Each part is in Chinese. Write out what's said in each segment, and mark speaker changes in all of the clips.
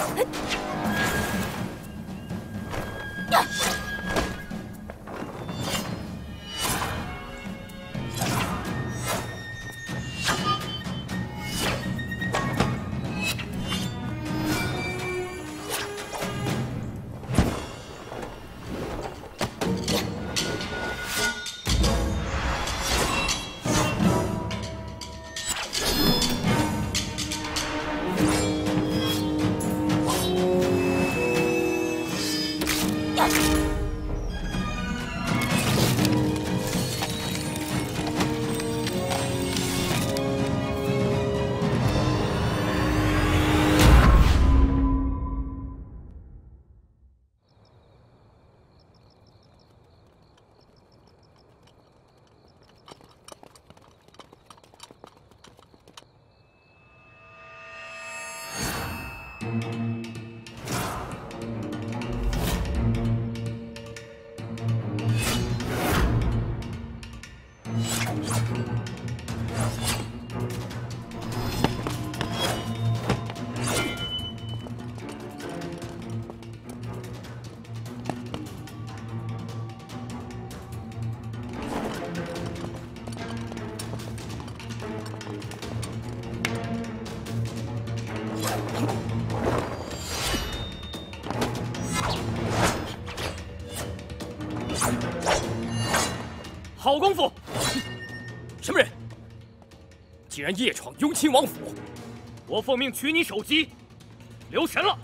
Speaker 1: 好功夫！什么人？竟然夜闯雍亲王府！我奉命取你首级，留神了！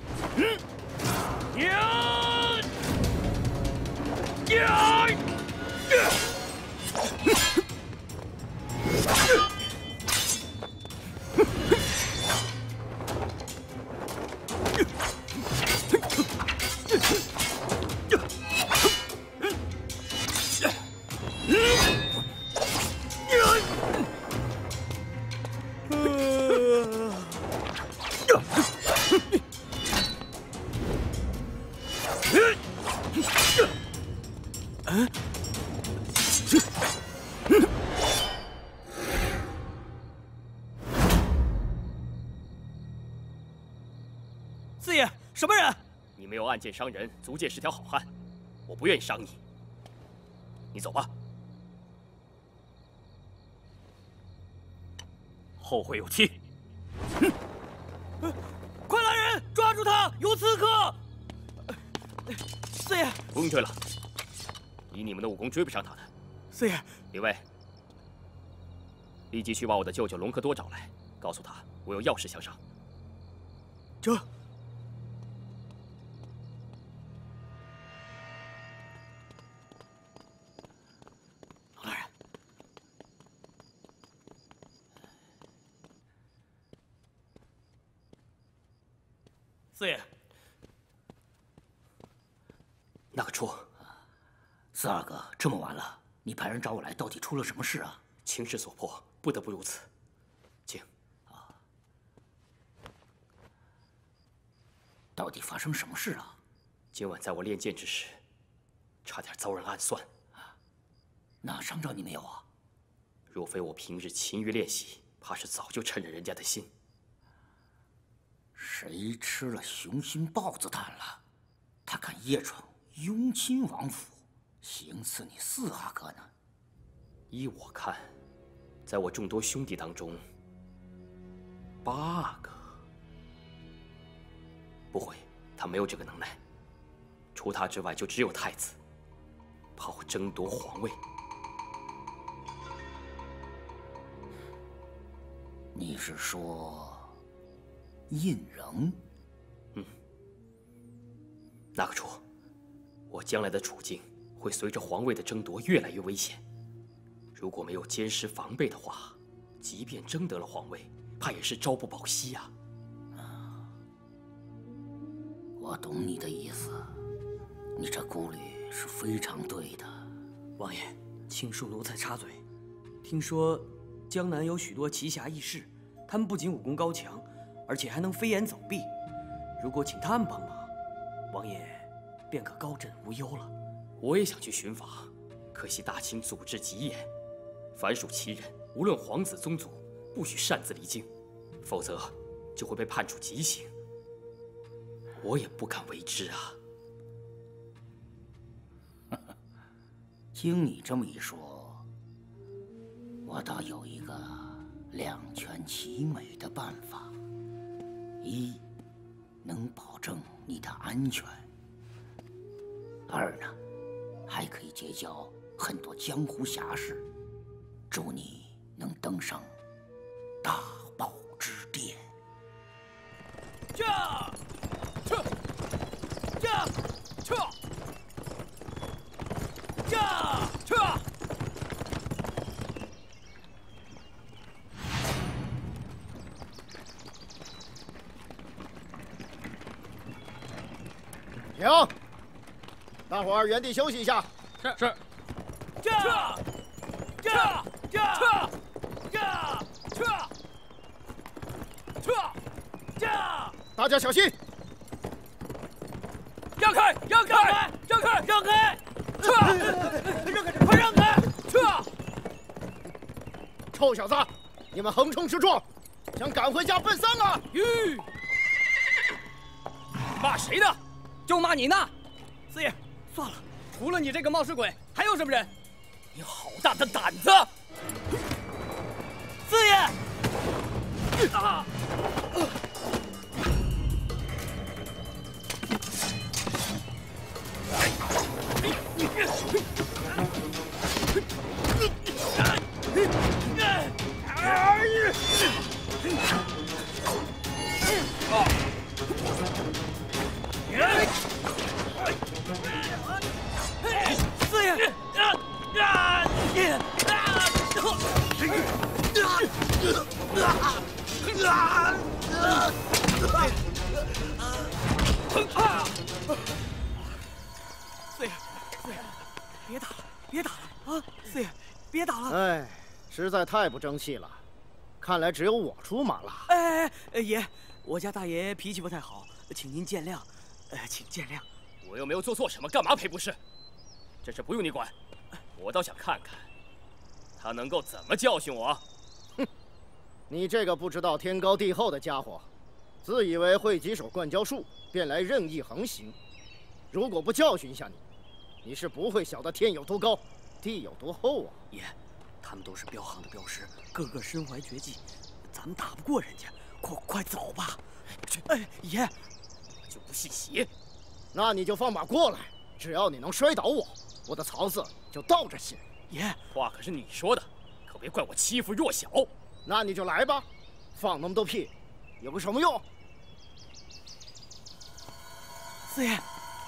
Speaker 2: 四爷，什么人？
Speaker 1: 你没有暗箭伤人，足见是条好汉。我不愿意伤你，你走吧。后会有期。
Speaker 2: 快来人，抓住他！有刺客！四爷，
Speaker 1: 不用追了，以你们的武功追不上他的。
Speaker 2: 四爷，
Speaker 1: 李卫，立即去把我的舅舅隆科多找来，告诉他我有要事相商。
Speaker 2: 这。 四爷，
Speaker 3: 那个初，四阿哥，这么晚了，你派人找我来，到底出了什么事啊？
Speaker 1: 情势所迫，不得不如此。请。
Speaker 3: 到底发生什么事啊？
Speaker 1: 今晚在我练剑之时，差点遭人暗算。
Speaker 3: 那伤着你没有啊？
Speaker 1: 若非我平日勤于练习，怕是早就抻了人家的心。
Speaker 3: 谁吃了雄心豹子胆了？他敢夜闯雍亲王府，行刺你四阿哥呢？
Speaker 1: 依我看，在我众多兄弟当中，8阿哥不会，他没有这个能耐。除他之外，就只有太子，怕我争夺皇位。
Speaker 3: 你是说？ 胤禛，
Speaker 1: 那个初，我将来的处境会随着皇位的争夺越来越危险。如果没有坚实防备的话，即便争得了皇位，怕也是朝不保夕啊。
Speaker 3: 我懂你的意思，你这顾虑是非常对的。
Speaker 2: 王爷，请恕奴才插嘴。听说江南有许多奇侠异士，他们不仅武功高强。 而且还能飞檐走壁，如果请他们帮忙，王爷便可高枕无忧了。
Speaker 1: 我也想去寻访，可惜大清祖制极严，凡属其人，无论皇子宗族，不许擅自离京，否则就会被判处极刑。 我也不敢为之啊。
Speaker 3: 经你这么一说，我倒有一个两全其美的办法：一，能保证你的安全；二呢，还可以结交很多江湖侠士，祝你能登上大宝之巅。
Speaker 4: 停！大伙儿原地休息一下。
Speaker 1: 是。
Speaker 4: 大家小心！
Speaker 2: 让开！让开！让开！让开！快让开！
Speaker 4: 臭小子，你们横冲直撞，想赶回家奔丧啊！
Speaker 2: 骂谁呢？就骂你呢！四爷，算了，除了你这个冒失鬼，还有什么人？你好大的胆子！四爷！四爷！四爷，别打了，别打了啊！四爷，别打了！
Speaker 4: 哎，实在太不争气了，看来只有我出马了。
Speaker 2: 爷，我家大爷脾气不太好，请您见谅，请见谅。
Speaker 1: 我又没有做错什么，干嘛赔不是？这事不用你管，我倒想看看他能够怎么教训我。
Speaker 4: 哼，你这个不知道天高地厚的家伙，自以为会几手灌胶术，便来任意横行。如果不教训一下你，你是不会晓得天有多高，地有多厚啊！
Speaker 2: 爷，他们都是彪悍的镖师，个个身怀绝技，咱们打不过人家，快走吧！哎，爷，
Speaker 1: 我就不信邪。
Speaker 4: 那你就放马过来，只要你能摔倒我，我的曹子就倒着写。
Speaker 2: 爷，
Speaker 1: 话可是你说的，可别怪我欺负弱小。
Speaker 4: 那你就来吧，放那么多屁有什么用？
Speaker 2: 四爷。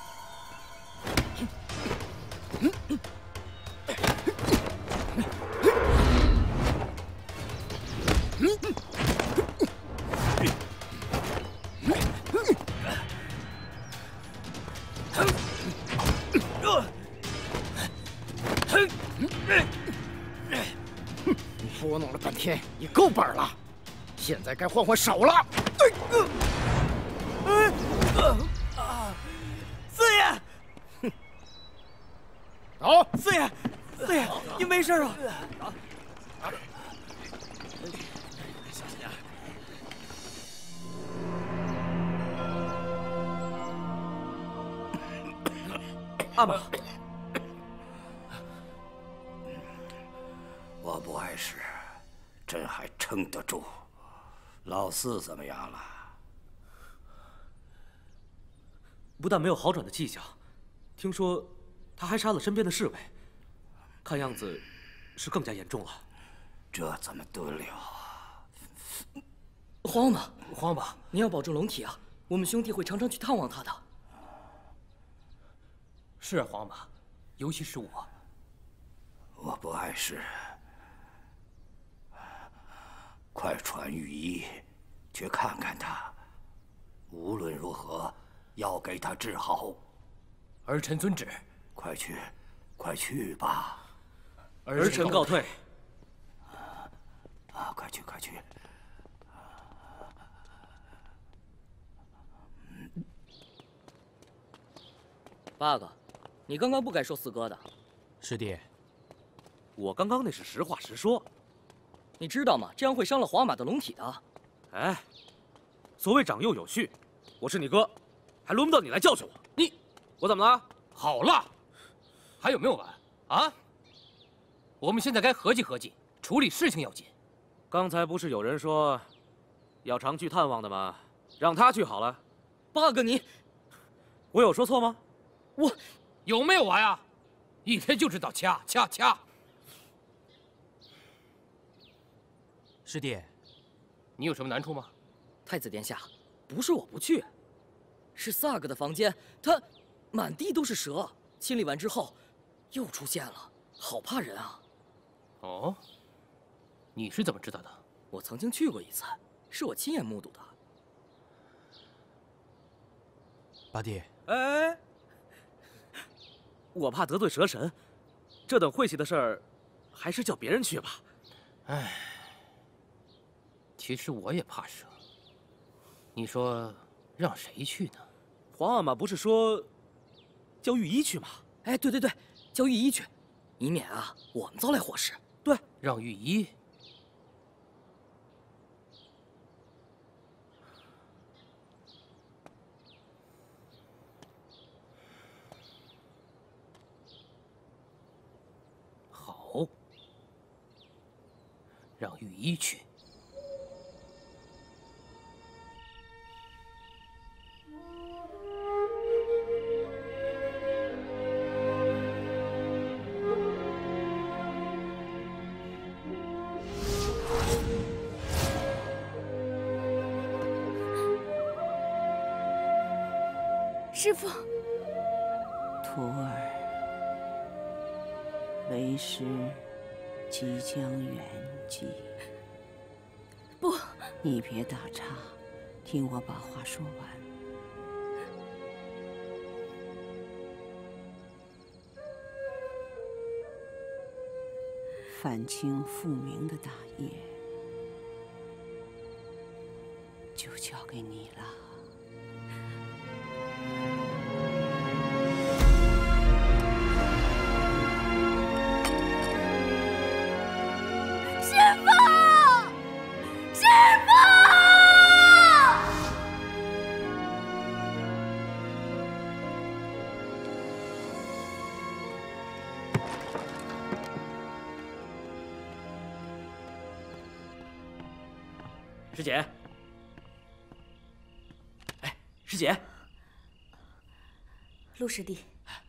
Speaker 4: 拨弄了半天，也够本了，现在该换换手了。
Speaker 2: 四爷，
Speaker 4: 走！
Speaker 2: 四爷，四爷，您没事啊？
Speaker 1: 小心点。
Speaker 2: 阿玛，
Speaker 3: 我不碍事，朕还撑得住。老四怎么样了？
Speaker 2: 不但没有好转的迹象，听说他还杀了身边的侍卫，看样子是更加严重了。
Speaker 3: 这怎么得了啊？
Speaker 2: 皇阿玛，您要保重龙体啊！我们兄弟会常常去探望他的。
Speaker 1: 是啊，皇阿玛，尤其是我。
Speaker 3: 我不碍事，快传御医去看看他。无论如何，要给他治好。
Speaker 1: 儿臣遵旨。
Speaker 3: 快去，快去吧。
Speaker 2: 儿臣告退。
Speaker 3: 快去，快去。
Speaker 2: 八哥，你刚刚不该说四哥的。
Speaker 5: 师弟，我刚刚那是实话实说。
Speaker 2: 你知道吗？这样会伤了皇阿玛的龙体的。
Speaker 5: 哎，所谓长幼有序，我是你哥， 还轮不到你来教训我。我怎么了？
Speaker 6: 好了，还有没有完啊？我们现在该合计合计，处理事情要紧。
Speaker 5: 刚才不是有人说要常去探望的吗？让他去好了。
Speaker 2: 八哥你，
Speaker 5: 我有说错吗？
Speaker 2: 我
Speaker 6: 有没有完啊？一天就知道掐掐掐。
Speaker 7: 师弟，
Speaker 6: 你有什么难处吗？
Speaker 2: 太子殿下，不是我不去，是萨格的房间，他满地都是蛇，清理完之后又出现了，好怕人啊！
Speaker 6: 哦，你是怎么知道的？
Speaker 2: 我曾经去过一次，是我亲眼目睹的。
Speaker 7: 八弟，
Speaker 5: 哎，我怕得罪蛇神，这等晦气的事儿，还是叫别人去吧。
Speaker 6: 唉，其实我也怕蛇。你说让谁去呢？
Speaker 5: 皇阿玛不是说叫御医去吗？
Speaker 2: 哎，对，叫御医去，以免啊我们遭来祸事。
Speaker 5: 对，
Speaker 6: 让御医。好，让御医去。
Speaker 8: 师父，
Speaker 9: 徒儿，为师即将圆寂。
Speaker 8: 不，
Speaker 9: 你别打岔，听我把话说完。反清复明的大业，就交给你了。
Speaker 2: 师姐，哎，师姐，
Speaker 8: 陆师弟，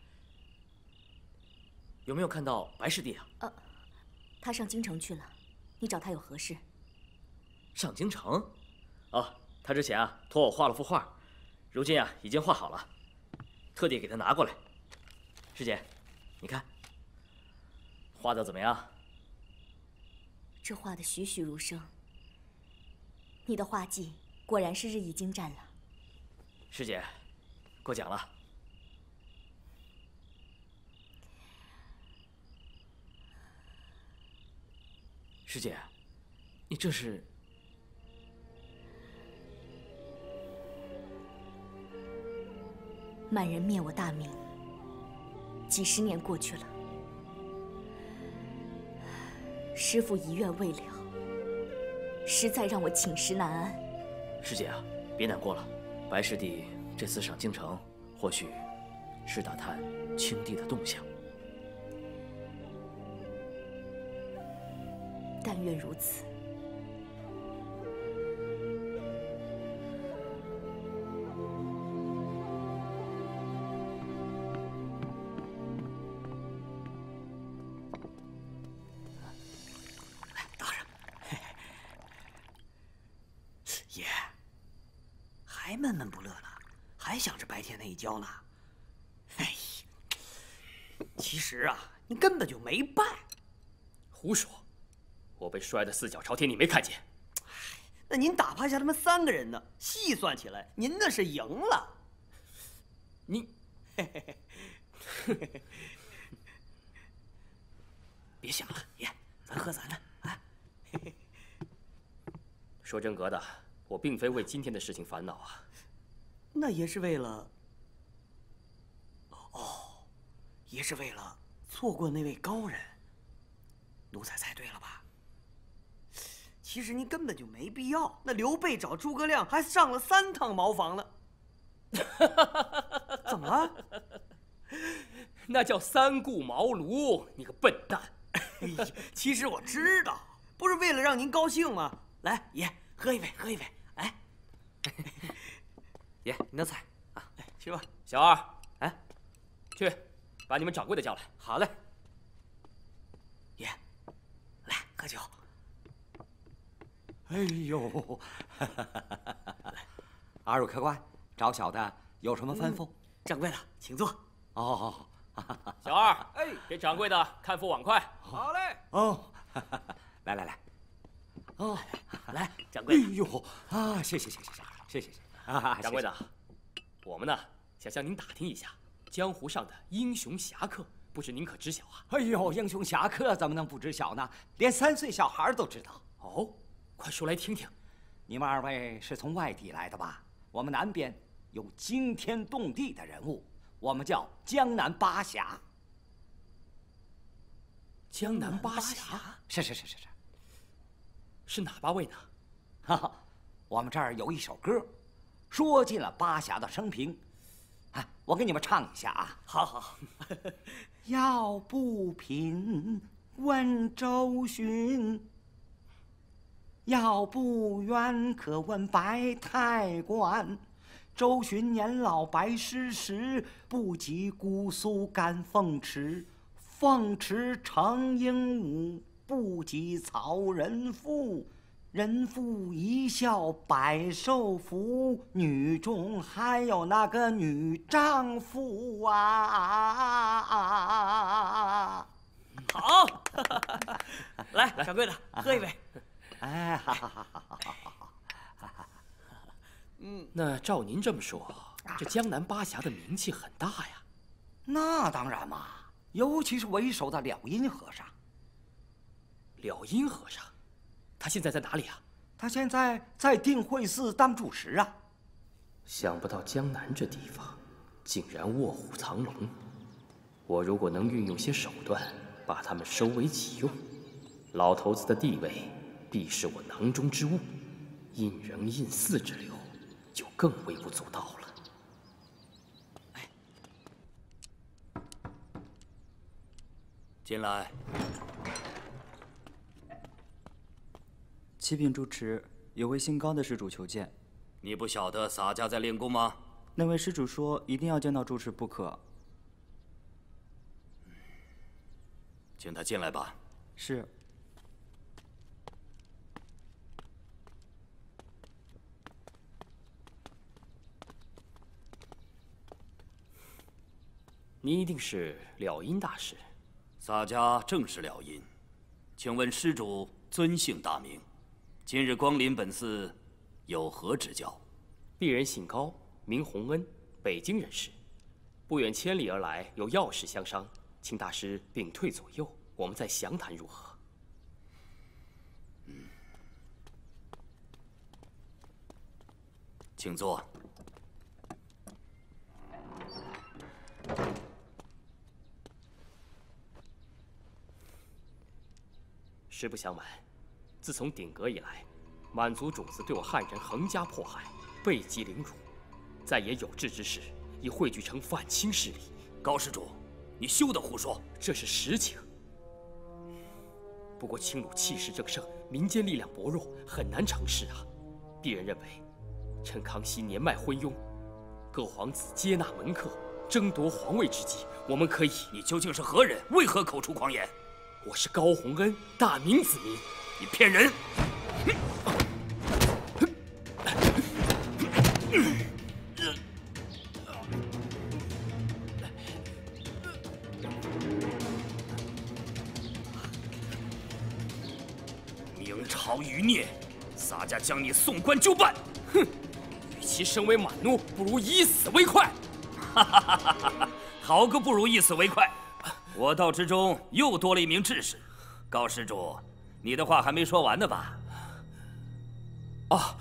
Speaker 2: 有没有看到白师弟啊？
Speaker 8: 他上京城去了，你找他有何事？
Speaker 2: 上京城？哦，他之前啊托我画了幅画，如今啊已经画好了，特地给他拿过来。师姐，你看，画的怎么样？
Speaker 8: 这画的栩栩如生。你的画技果然是日益精湛了。
Speaker 2: 师姐，过奖了。师姐，你这是？
Speaker 8: 满人灭我大明，几十年过去了，师父遗愿未了。实在让我寝食难安。
Speaker 2: 师姐啊，别难过了。白师弟这次上京城，或许是打探青帝的动向。
Speaker 8: 但愿如此。
Speaker 10: 爷，还闷闷不乐呢，还想着白天那一跤呢。哎呀，其实啊，你根本就没败。
Speaker 1: 胡说！我被摔得四脚朝天，你没看见？
Speaker 10: 那您打趴下他们3个人呢，细算起来，您那是赢了。
Speaker 2: 你，
Speaker 10: 别想了，爷，咱喝咱的啊。
Speaker 1: 说真格的，我并非为今天的事情烦恼啊。
Speaker 10: 那也是为了……哦，也是为了错过那位高人。奴才猜对了吧？其实您根本就没必要。那刘备找诸葛亮还上了3趟茅房呢。
Speaker 2: 怎么了？
Speaker 1: 那叫三顾茅庐，你个笨蛋！
Speaker 2: 哎呀，其实我知道，不是为了让您高兴吗？来，爷，喝一杯，喝一杯。哎，
Speaker 5: 爷，您的菜啊，
Speaker 2: 去吧。
Speaker 1: 小二，
Speaker 5: 哎，
Speaker 1: 去把你们掌柜的叫来。
Speaker 5: 好嘞。
Speaker 2: 爷，来喝酒。
Speaker 11: 哎呦，二位客官，找小的有什么吩咐？
Speaker 2: 掌柜的，请坐。
Speaker 11: 哦，
Speaker 1: 小二，哎，给掌柜的看副碗筷。
Speaker 5: 好嘞。
Speaker 11: 哦，来来来，哦，
Speaker 2: 来，掌柜的。
Speaker 11: 哎呦啊，谢谢啊，
Speaker 1: 掌柜的，我们呢想向您打听一下江湖上的英雄侠客，不知您可知晓啊？
Speaker 11: 哎呦，英雄侠客怎么能不知晓呢？连3岁小孩都知道。
Speaker 1: 哦，快说来听听。
Speaker 11: 你们2位是从外地来的吧？我们南边有惊天动地的人物，我们叫江南八侠。
Speaker 1: 江南八侠？
Speaker 11: 是，
Speaker 1: 是哪8位呢？
Speaker 11: 哈哈，我们这儿有一首歌，说尽了八侠的生平。啊，我给你们唱一下啊。
Speaker 2: 好。
Speaker 11: 要不贫问周寻，要不冤可问白太官。周寻年老白诗时，不及姑苏干凤池。凤池成鹦鹉，不及曹仁父。人妇一笑百寿福，女中还有那个女丈夫啊！
Speaker 2: 好，来，掌柜的，喝一杯。
Speaker 11: 哎，好。
Speaker 1: 那照您这么说，这江南八侠的名气很大呀。
Speaker 11: 那当然嘛，尤其是为首的了因和尚。
Speaker 1: 了因和尚，他现在在哪里啊？
Speaker 11: 他现在在定慧寺当住持啊。
Speaker 1: 想不到江南这地方竟然卧虎藏龙。我如果能运用些手段，把他们收为己用，老头子的地位必是我囊中之物，印人印寺之流就更微不足道了。
Speaker 3: 进来。
Speaker 12: 启禀住持，有位姓高的施主求见。
Speaker 3: 你不晓得洒家在练功吗？
Speaker 12: 那位施主说一定要见到住持不可。
Speaker 3: 请他进来吧。
Speaker 12: 是。
Speaker 1: 您一定是了因大师。
Speaker 3: 洒家正是了因，请问施主尊姓大名？今日光临本寺，有何指教？
Speaker 1: 鄙人姓高，名洪恩，北京人士，不远千里而来，有要事相商，请大师禀退左右，我们再详谈如何？
Speaker 3: 请坐。
Speaker 1: 实不相瞒，自从鼎革以来，满族主子对我汉人横加迫害，背脊凌辱，再也有志之士已汇聚成反清势力。
Speaker 3: 高施主，你休得胡说，
Speaker 1: 这是实情。不过青鲁气势正盛，民间力量薄弱，很难成事啊。鄙人认为，趁康熙年迈昏庸，各皇子接纳门客，争夺皇位之际，我们可以……
Speaker 3: 你究竟是何人？为何口出狂言？
Speaker 1: 我是高洪恩，大明子民。
Speaker 3: 你骗人！明朝余孽，洒家将你送官就办。
Speaker 1: 哼，与其身为满奴，不如以死为快。
Speaker 3: 哈哈哈哈哈！好个不如以死为快！我道之中又多了一名志士。高施主，你的话还没说完呢吧？
Speaker 1: 啊，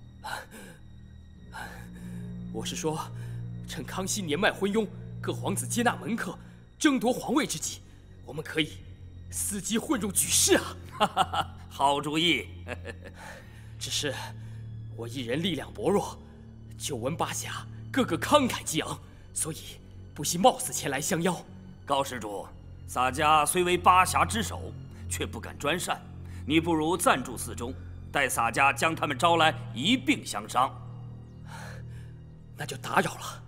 Speaker 1: 我是说，趁康熙年迈昏庸，各皇子接纳门客，争夺皇位之际，我们可以伺机混入举事啊！
Speaker 3: 哈哈哈，好主意。
Speaker 1: 只是我一人力量薄弱，久闻八侠个个慷慨激昂，所以不惜冒死前来相邀。
Speaker 13: 高施主，洒家虽为巴峡之首，却不敢专擅，你不如暂住寺中，待洒家将他们招来，一并相商。
Speaker 1: 那就打扰了。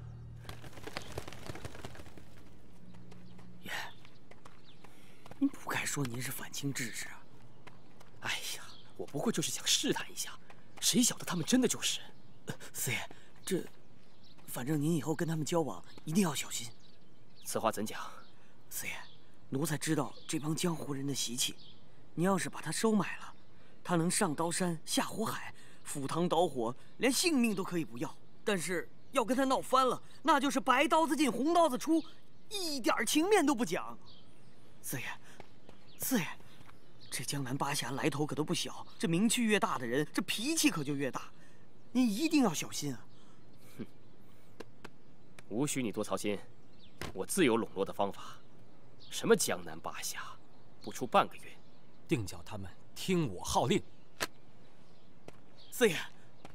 Speaker 2: 爷，您不该说您是反清志士啊！
Speaker 1: 哎呀，我不过就是想试探一下，谁晓得他们真的就是。
Speaker 2: 四爷，反正您以后跟他们交往一定要小心。
Speaker 1: 此话怎讲？
Speaker 2: 四爷，奴才知道这帮江湖人的习气，您要是把他收买了，他能上刀山下火海，赴汤蹈火，连性命都可以不要。但是要跟他闹翻了，那就是白刀子进红刀子出，一点情面都不讲。四爷，这江南八侠来头可都不小，这名气越大的人，这脾气可就越大，您一定要小心啊！
Speaker 1: 哼，无需你多操心，我自有笼络的方法。什么江南八侠，不出半个月，
Speaker 6: 定叫他们听我号令。
Speaker 2: 四爷，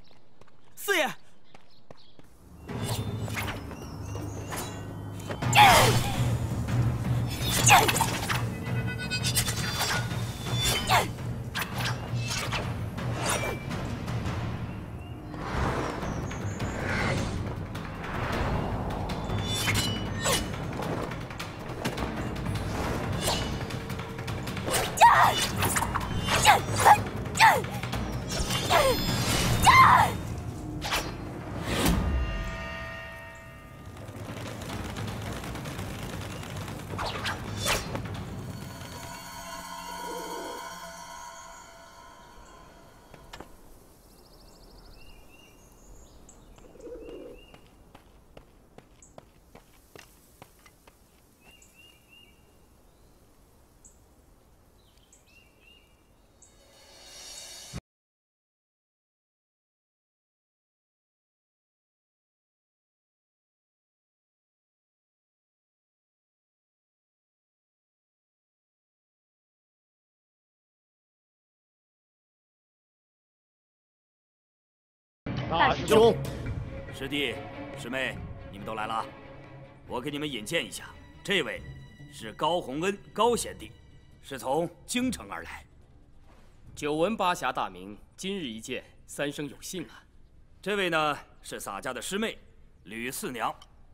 Speaker 4: 大师兄，
Speaker 13: 师弟师妹，你们都来了，我给你们引荐一下，这位是高洪恩高贤弟，是从京城而来。
Speaker 1: 久闻八侠大名，今日一见，三生有幸啊。
Speaker 13: 这位呢是洒家的师妹吕四娘。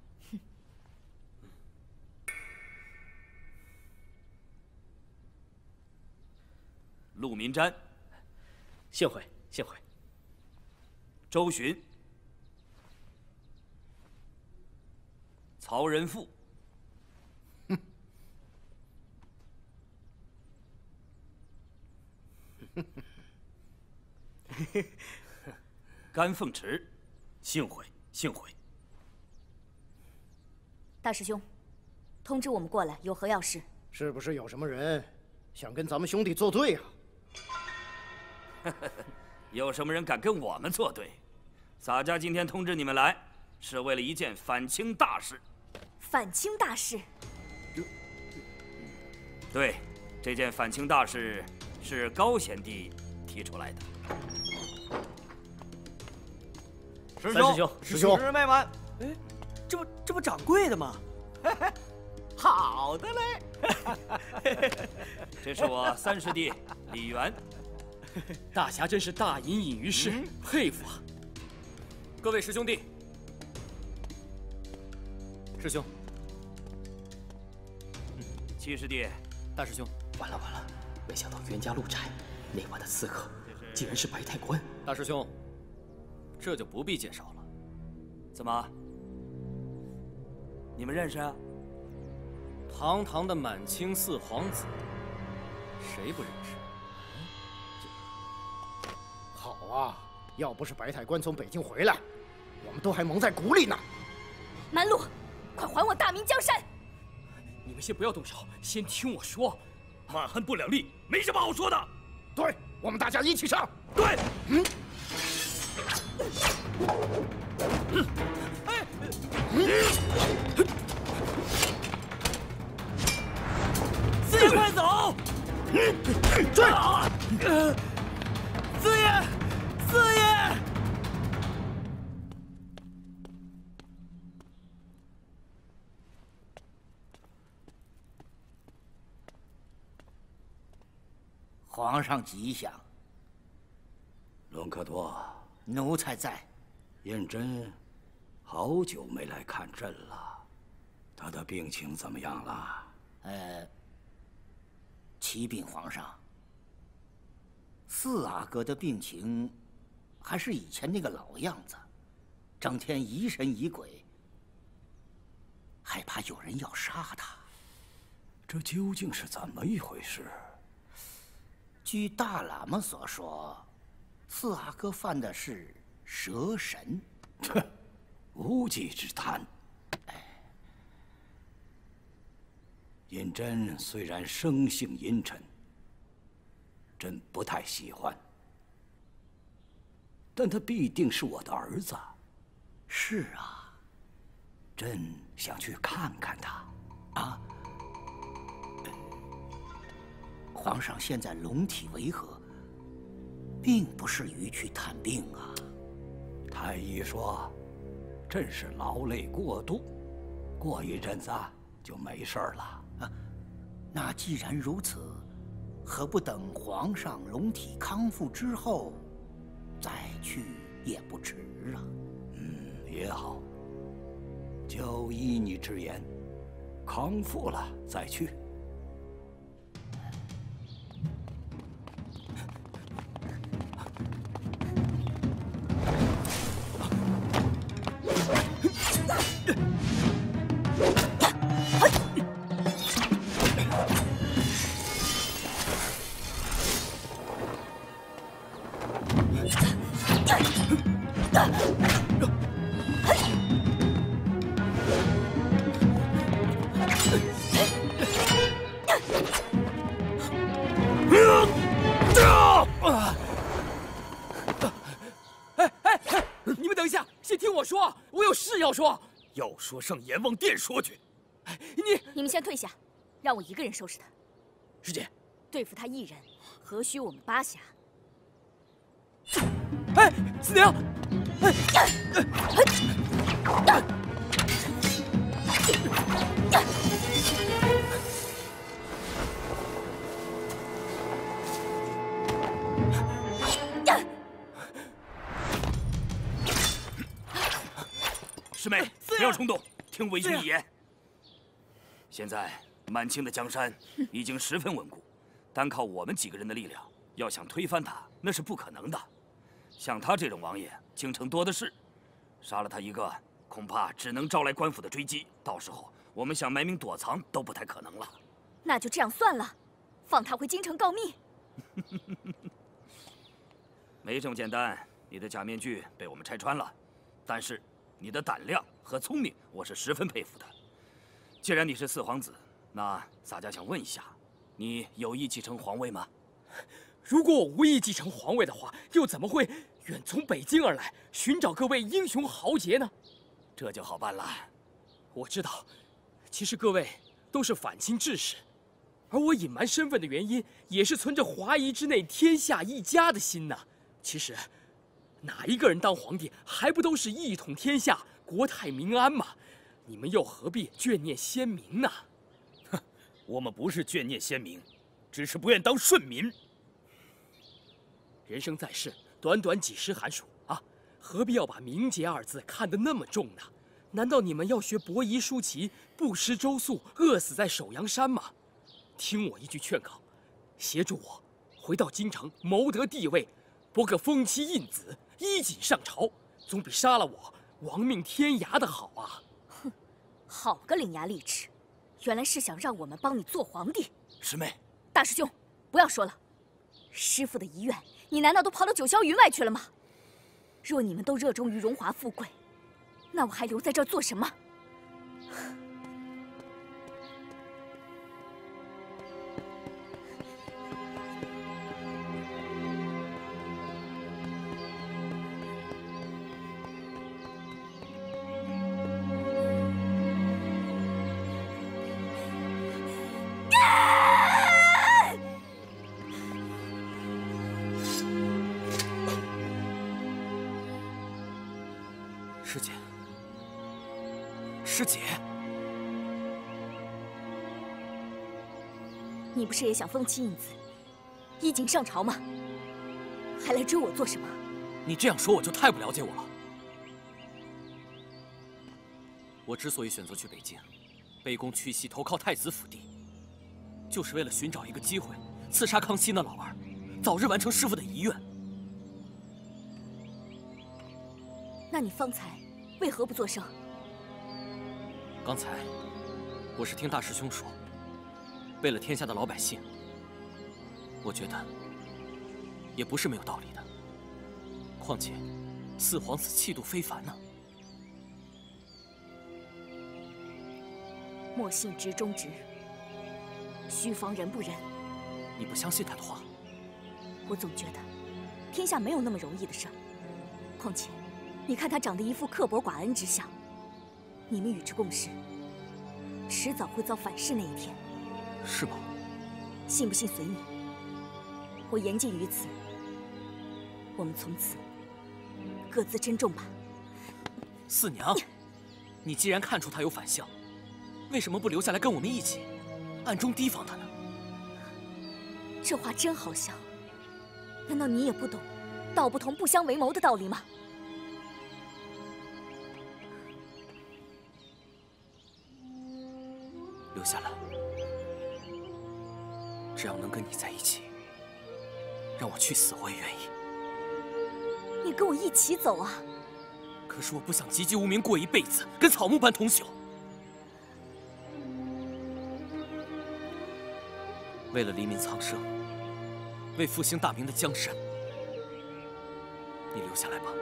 Speaker 13: 陆明瞻，
Speaker 1: 幸会幸会。
Speaker 13: 周巡，曹仁富，甘凤池，幸会幸会。
Speaker 8: 大师兄，通知我们过来，有何要事？
Speaker 4: 是不是有什么人想跟咱们兄弟作对啊？
Speaker 13: 有什么人敢跟我们作对？洒家今天通知你们来，是为了一件反清大事。
Speaker 8: 反清大事？
Speaker 13: 对，这件反清大事是高贤弟提出来的。
Speaker 2: 师兄，
Speaker 4: 师兄，
Speaker 10: 师妹们，
Speaker 2: 哎，这不掌柜的吗？
Speaker 10: 好的嘞。
Speaker 13: 这是我三师弟李元。
Speaker 1: 大侠真是大隐隐于市，佩服啊！
Speaker 6: 各位师兄弟，师兄，
Speaker 13: 七师弟，
Speaker 6: 大师兄，
Speaker 1: 完了，没想到袁家路窄，那晚的刺客竟然是白太官。
Speaker 6: 大师兄，这就不必介绍了。
Speaker 13: 怎么？你们认识啊？
Speaker 6: 堂堂的满清四皇子，谁不认识？
Speaker 4: 好啊，要不是白太官从北京回来，我们都还蒙在鼓里呢。
Speaker 8: 蛮路，快还我大明江山！
Speaker 1: 你们先不要动手，先听我说。
Speaker 13: 满汉不两立，没什么好说的。
Speaker 4: 对，我们大家一起上。
Speaker 13: 对，
Speaker 2: 四爷快走！
Speaker 4: 追！
Speaker 2: 四爷！
Speaker 3: 皇上吉祥。
Speaker 14: 隆科多，
Speaker 3: 奴才在。
Speaker 14: 胤禛好久没来看朕了，他的病情怎么样了？
Speaker 3: 启禀皇上，四阿哥的病情还是以前那个老样子，整天疑神疑鬼，害怕有人要杀他。
Speaker 14: 这究竟是怎么一回事？
Speaker 3: 据大喇嘛所说，四阿哥犯的是蛇神。
Speaker 14: 哼，无稽之谈。胤禛虽然生性阴沉，朕不太喜欢，但他必定是我的儿子。
Speaker 3: 是啊，
Speaker 14: 朕想去看看他。
Speaker 3: 啊，皇上现在龙体为何，并不适于去探病啊。
Speaker 14: 太医说，朕是劳累过度，过一阵子就没事了。
Speaker 3: 那既然如此，何不等皇上龙体康复之后，再去也不迟啊？
Speaker 14: 也好，就依你之言，康复了再去。
Speaker 1: 你们等一下，先听我说，我有事要说。要说上阎王殿说去。
Speaker 8: 你们先退下，让我一个人收拾他。
Speaker 1: 师姐，
Speaker 8: 对付他一人，何须我们八侠？
Speaker 1: 哎，四娘，
Speaker 13: 师妹，不要冲动，听为兄一言。现在满清的江山已经十分稳固，单靠我们几个人的力量，要想推翻他，那是不可能的。像他这种王爷，京城多的是，杀了他一个，恐怕只能招来官府的追击，到时候我们想埋名躲藏都不太可能了。
Speaker 8: 那就这样算了，放他回京城告密。
Speaker 13: 没这么简单，你的假面具被我们拆穿了，但是你的胆量和聪明，我是十分佩服的。既然你是四皇子，那洒家想问一下，你有意继承皇位吗？
Speaker 1: 如果我无意继承皇位的话，又怎么会远从北京而来，寻找各位英雄豪杰呢？
Speaker 13: 这就好办了。
Speaker 1: 我知道，其实各位都是反清志士，而我隐瞒身份的原因，也是存着华夷之内天下一家的心呐。其实，哪一个人当皇帝，还不都是一统天下，国泰民安吗？你们又何必眷念先民呢？
Speaker 15: 哼，我们不是眷念先民，只是不愿当顺民。
Speaker 1: 人生在世，短短几十寒暑啊，何必要把名节二字看得那么重呢？难道你们要学伯夷叔齐，不食周粟，饿死在首阳山吗？听我一句劝告，协助我回到京城，谋得帝位，博个封妻印子，衣锦上朝，总比杀了我亡命天涯的好啊！
Speaker 8: 哼，好个伶牙俐齿，原来是想让我们帮你做皇帝。
Speaker 13: 师妹，
Speaker 8: 大师兄，不要说了。师父的遗愿，你难道都跑到九霄云外去了吗？若你们都热衷于荣华富贵，那我还留在这儿做什么？
Speaker 1: 师姐，师姐，
Speaker 8: 你不是也想封妻印子， 衣锦上朝吗？还来追我做什么？
Speaker 2: 你这样说我就太不了解我了。我之所以选择去北京，卑躬屈膝投靠太子府邸，就是为了寻找一个机会刺杀康熙那老二，早日完成师父的遗愿。
Speaker 8: 那你方才为何不作声？
Speaker 2: 刚才我是听大师兄说，为了天下的老百姓，我觉得也不是没有道理的。况且四皇子气度非凡呢。
Speaker 8: 莫信直中直，须防人不仁。
Speaker 2: 你不相信他的话？
Speaker 8: 我总觉得天下没有那么容易的事儿。况且，你看他长得一副刻薄寡恩之相，你们与之共事，迟早会遭反噬那一天。
Speaker 2: 是吗？
Speaker 8: 信不信随你。我言尽于此，我们从此各自珍重吧。
Speaker 2: 四娘，你既然看出他有反相，为什么不留下来跟我们一起，暗中提防他呢？
Speaker 8: 这话真好笑，难道你也不懂“道不同，不相为谋”的道理吗？
Speaker 2: 留下来，只要能跟你在一起，让我去死我也愿意。
Speaker 8: 你跟我一起走啊！
Speaker 2: 可是我不想籍籍无名过一辈子，跟草木般同朽。为了黎民苍生，为复兴大明的江山，你留下来吧。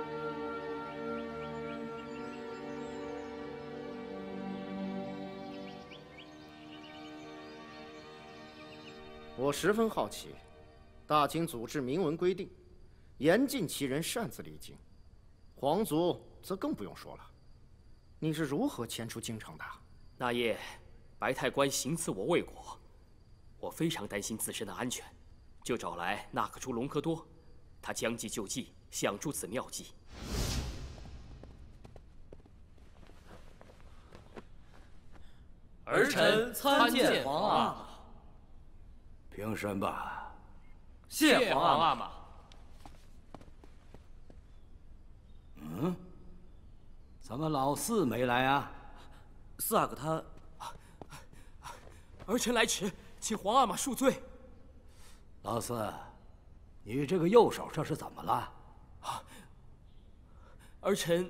Speaker 4: 我十分好奇，大清祖制明文规定，严禁其人擅自离京，皇族则更不用说了。你是如何迁出京城的？
Speaker 1: 那夜，白太官行刺我魏国，我非常担心自身的安全，就找来那克出隆科多，他将计就计，想出此妙计。
Speaker 6: 儿臣参见皇阿玛。
Speaker 14: 平身吧。
Speaker 6: 谢皇阿玛。
Speaker 14: 嗯，怎么老四没来啊？
Speaker 2: 四阿哥他……
Speaker 1: 儿臣来迟，请皇阿玛恕罪。
Speaker 14: 老四，你这个右手这是怎么了？
Speaker 1: 儿臣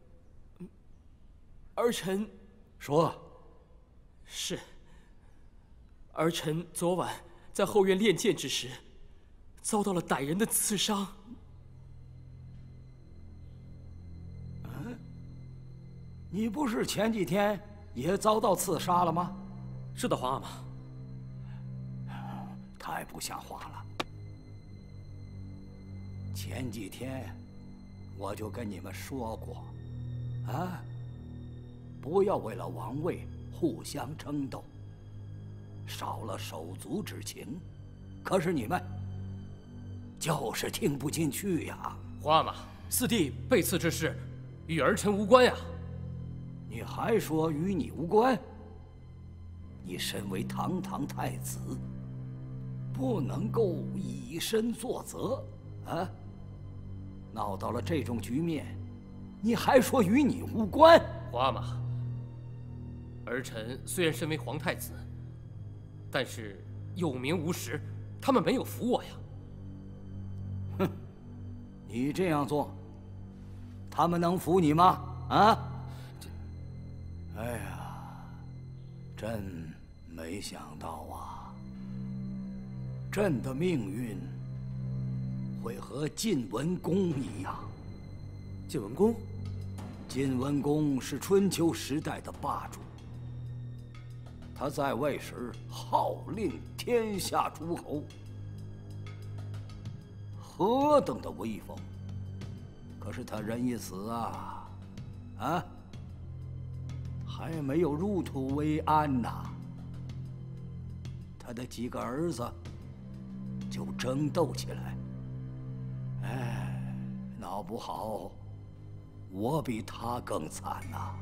Speaker 14: 说。
Speaker 1: 是。儿臣昨晚在后院练剑之时，遭到了歹人的刺伤。
Speaker 14: 嗯，你不是前几天也遭到刺杀了吗？
Speaker 2: 是的，皇阿玛。
Speaker 14: 太不像话了！前几天我就跟你们说过，啊，不要为了王位互相争斗，少了手足之情。可是你们就是听不进去呀！
Speaker 6: 皇阿玛，四弟被刺之事与儿臣无关呀！
Speaker 14: 你还说与你无关？你身为堂堂太子，不能够以身作则啊！闹到了这种局面，你还说与你无关？
Speaker 6: 皇阿玛，儿臣虽然身为皇太子，但是有名无实，他们没有服我呀。
Speaker 14: 哼，你这样做，他们能服你吗？啊？哎呀，朕没想到啊，朕的命运会和晋文公一样。
Speaker 2: 晋文公？
Speaker 14: 晋文公是春秋时代的霸主，他在位时号令天下诸侯，何等的威风！可是他人一死啊，还没有入土为安呐，他的几个儿子就争斗起来。哎，闹不好，我比他更惨呐！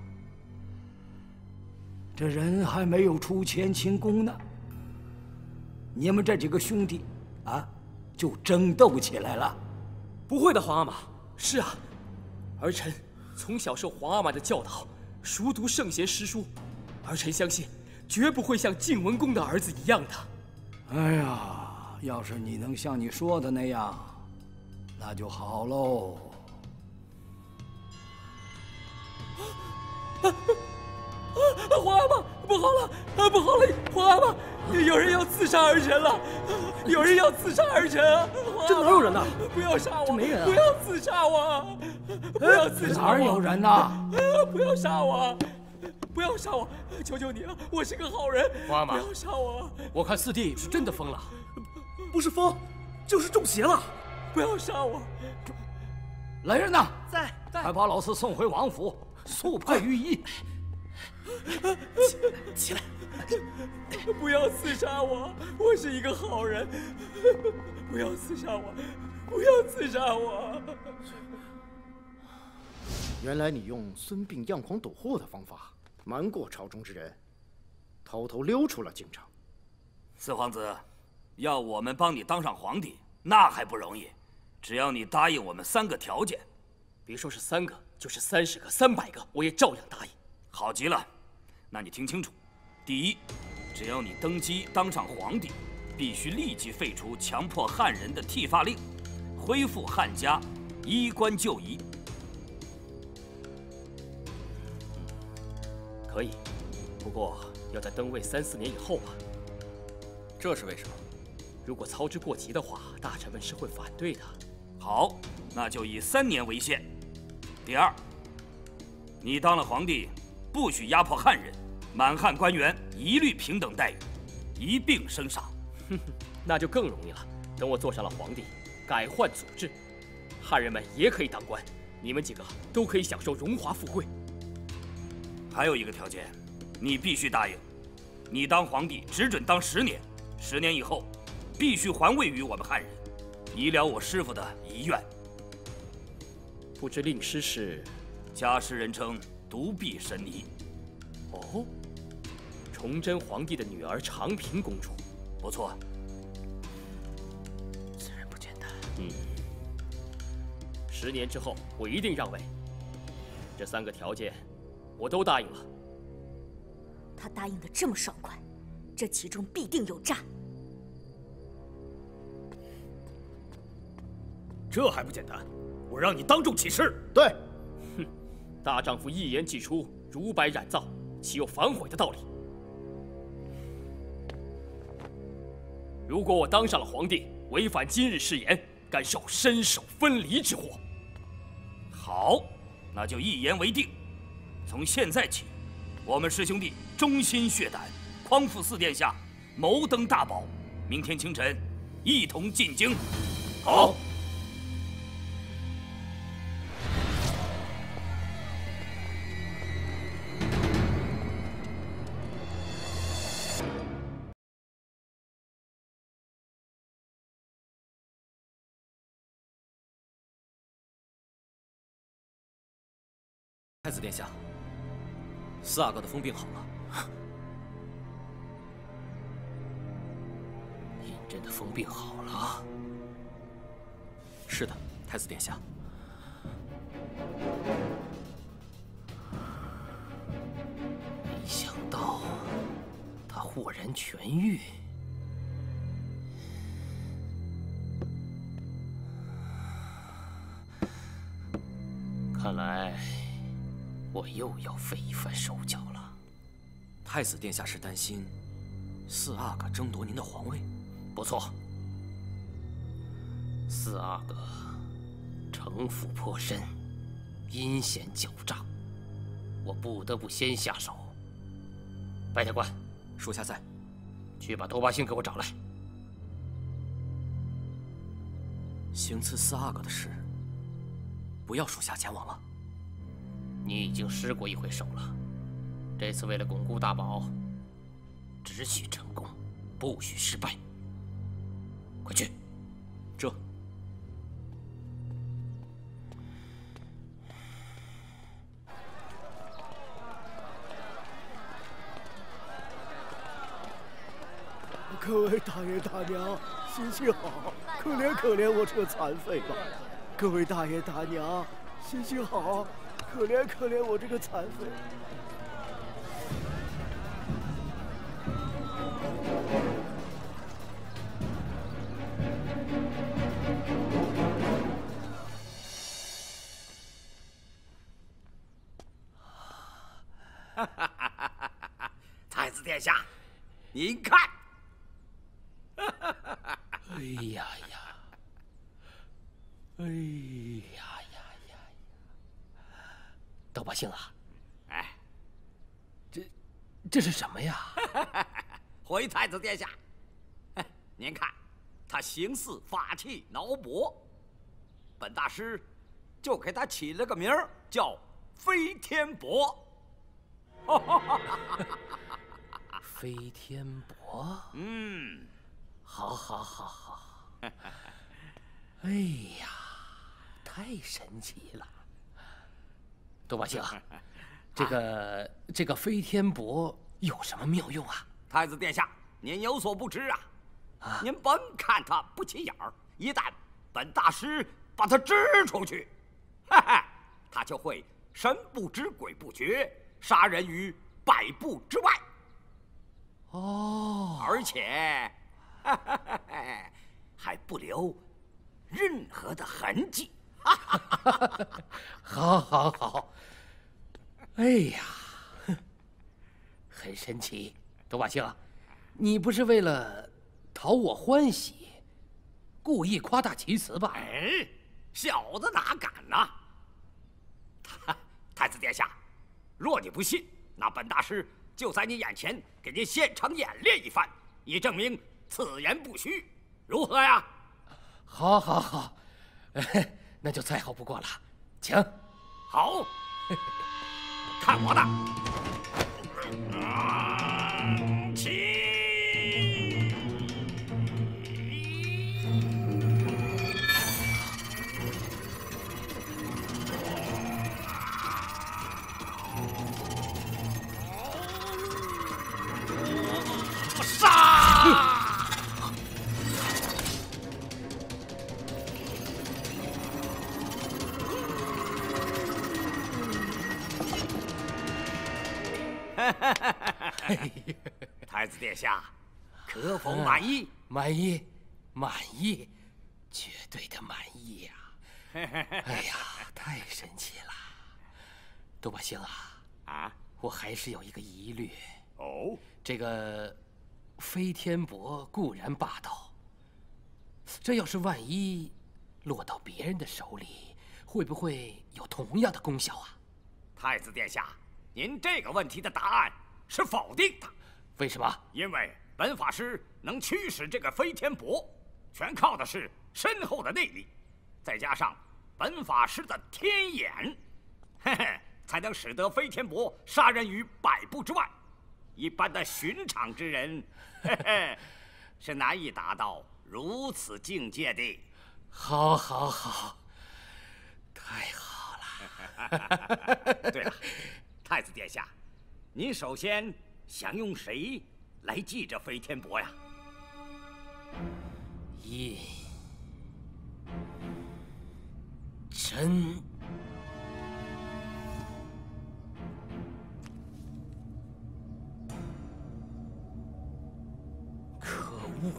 Speaker 14: 这人还没有出乾清宫呢，你们这几个兄弟啊， 就争斗起来了。
Speaker 2: 不会的，皇阿玛。
Speaker 1: 是啊，儿臣从小受皇阿玛的教导，熟读圣贤诗书，儿臣相信，绝不会像晋文公的儿子一样的。
Speaker 14: 哎呀，要是你能像你说的那样，那就好喽。
Speaker 1: 皇阿玛，不好了，不好了！皇阿玛，有人要刺杀儿臣了，有人要刺杀儿臣啊！
Speaker 2: 这哪有人呢？
Speaker 1: 不要杀我！
Speaker 2: 这没人啊！
Speaker 1: 不要刺杀我！不要刺杀我！
Speaker 14: 哪儿有人呢？
Speaker 1: 不要杀我！不要杀我！求求你了，我是个好人。
Speaker 6: 皇阿玛，
Speaker 1: 不要杀我！
Speaker 6: 我看四弟是真的疯了。
Speaker 2: 不是疯，就是中邪了。
Speaker 1: 不要杀我！
Speaker 14: 来人呐！
Speaker 10: 在，
Speaker 14: 快把老四送回王府，速派御医。
Speaker 2: 起来！
Speaker 1: 不要刺杀我！我是一个好人。不要刺杀我！不要刺杀我！
Speaker 4: 原来你用孙膑样狂躲祸的方法瞒过朝中之人，偷偷溜出了京城。
Speaker 13: 四皇子，要我们帮你当上皇帝，那还不容易？只要你答应我们3个条件，
Speaker 1: 别说是3个，就是30个、300个，我也照样答应。
Speaker 13: 好极了，那你听清楚：第一，只要你登基当上皇帝，必须立即废除强迫汉人的剃发令，恢复汉家衣冠旧仪。
Speaker 1: 可以，不过要在登位3、4年以后吧。
Speaker 6: 这是为什么？
Speaker 1: 如果操之过急的话，大臣们是会反对的。
Speaker 13: 好，那就以3年为限。第二，你当了皇帝，不许压迫汉人，满汉官员一律平等待遇，一并升赏。
Speaker 1: 那就更容易了。等我做上了皇帝，改换祖制，汉人们也可以当官，你们几个都可以享受荣华富贵。
Speaker 13: 还有一个条件，你必须答应，你当皇帝只准当10年，10年以后必须还位于我们汉人，以了我师父的遗愿。
Speaker 1: 不知令师是？
Speaker 13: 家师人称独臂神尼。
Speaker 1: 哦，崇祯皇帝的女儿长平公主。
Speaker 13: 不错。
Speaker 1: 此人不简单。10年之后，我一定让位。这3个条件，我都答应了。
Speaker 8: 他答应的这么爽快，这其中必定有诈。
Speaker 15: 这还不简单？我让你当众起誓。
Speaker 4: 对。
Speaker 1: 哼，大丈夫一言既出，如百染皂，岂有反悔的道理？如果我当上了皇帝，违反今日誓言，甘受身首分离之祸。
Speaker 13: 好，那就一言为定。从现在起，我们师兄弟忠心血胆，匡扶4殿下，谋登大宝。明天清晨，一同进京。好。
Speaker 6: 太子殿下，四阿哥的疯病好了。
Speaker 1: 胤禛的疯病好了？
Speaker 6: 是的，太子殿下。
Speaker 1: 没想到他豁然痊愈。看来我又要费一番手脚了。
Speaker 6: 太子殿下是担心四阿哥争夺您的皇位？
Speaker 1: 不错，四阿哥城府颇深，阴险狡诈，我不得不先下手。白天官，
Speaker 6: 属下在。
Speaker 1: 去把窦八星给我找来。
Speaker 6: 行刺四阿哥的事，不要属下前往了。
Speaker 1: 你已经失过一回手了，这次为了巩固大宝，只许成功，不许失败。快去！
Speaker 6: 这。
Speaker 4: 各位大爷大娘，行行好，可怜可怜我这个残废吧！各位大爷大娘，行行好，可怜可怜我这个残废。
Speaker 11: 太子殿下，您看。
Speaker 6: 哎呀呀！哎呀呀呀！窦八星啊，
Speaker 11: 哎，
Speaker 6: 这是什么呀？
Speaker 11: 回太子殿下，您看，他形似法器挠脖，本大师就给他起了个名儿，叫飞天伯。
Speaker 6: 飞天伯，好，好，好，好。哎呀，太神奇了！窦八星，这个飞天伯有什么妙用啊？
Speaker 11: 太子殿下，您有所不知啊！您甭看他不起眼儿，一旦本大师把他支出去，他就会神不知鬼不觉，杀人于百步之外。
Speaker 6: 哦，
Speaker 11: 而且还不留任何的痕迹。
Speaker 6: 好，好，好！哎呀，很神奇。窦八星，你不是为了讨我欢喜，故意夸大其词吧？
Speaker 11: 哎，小子哪敢呐！太子殿下，若你不信，那本大师就在你眼前给您现场演练一番，以证明此言不虚，如何呀？
Speaker 6: 好，好，好，那就再好不过了，请。
Speaker 11: 好，看我的！太子殿下，可否满意？
Speaker 6: 满意，满意，绝对的满意呀！哎呀，太神奇了！窦八星啊，我还是有一个疑虑。
Speaker 11: 哦，
Speaker 6: 这个飞天伯固然霸道，这要是万一落到别人的手里，会不会有同样的功效啊？
Speaker 11: 太子殿下，您这个问题的答案是否定的。
Speaker 6: 为什么？
Speaker 11: 因为本法师能驱使这个飞天伯，全靠的是深厚的内力，再加上本法师的天眼，才能使得飞天伯杀人于百步之外。一般的寻常之人，是难以达到如此境界的。
Speaker 6: 好，好，好，太好了！
Speaker 11: 对了，太子殿下，您首先想用谁来祭这飞天伯呀？
Speaker 6: 印真。
Speaker 13: 可恶！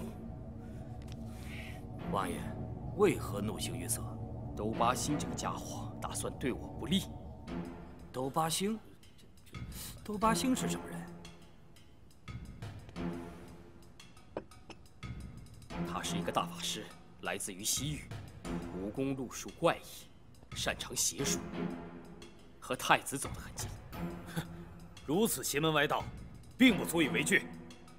Speaker 13: 王爷，为何怒形于色？
Speaker 1: 窦八星这个家伙打算对我不利。
Speaker 13: 窦八星？窦八星是什么人？
Speaker 1: 他是一个大法师，来自于西域，武功路数怪异，擅长邪术，和太子走得很近。
Speaker 13: 哼，如此邪门歪道，并不足以为惧。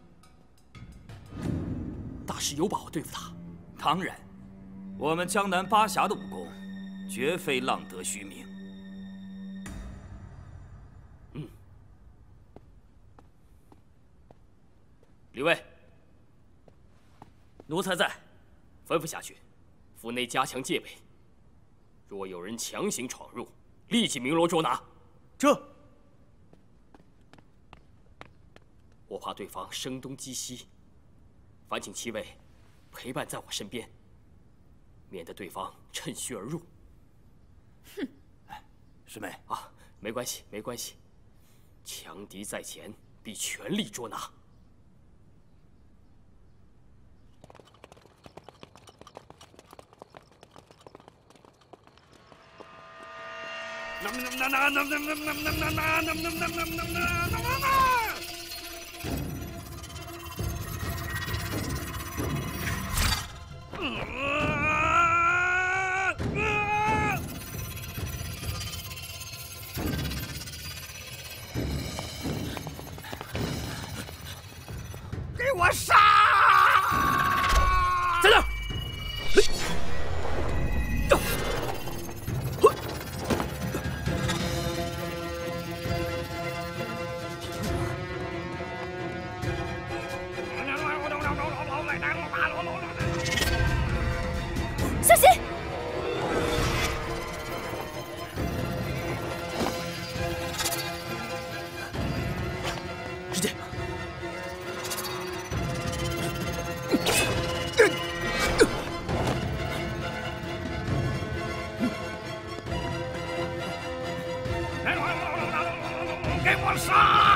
Speaker 1: 大师有把握对付他？
Speaker 13: 当然，我们江南八侠的武功，绝非浪得虚名。
Speaker 1: 李卫，
Speaker 13: 奴才在。
Speaker 1: 吩咐下去，府内加强戒备。若有人强行闯入，立即鸣锣捉拿。
Speaker 2: 这。
Speaker 1: 我怕对方声东击西， 烦请七位陪伴在我身边，免得对方趁虚而入。
Speaker 13: 哼！师妹
Speaker 1: 啊，没关系，没关系。强敌在前，必全力捉拿。
Speaker 11: 给我杀！
Speaker 1: 在那儿！
Speaker 8: 小心！
Speaker 1: 师姐，
Speaker 11: 给我杀！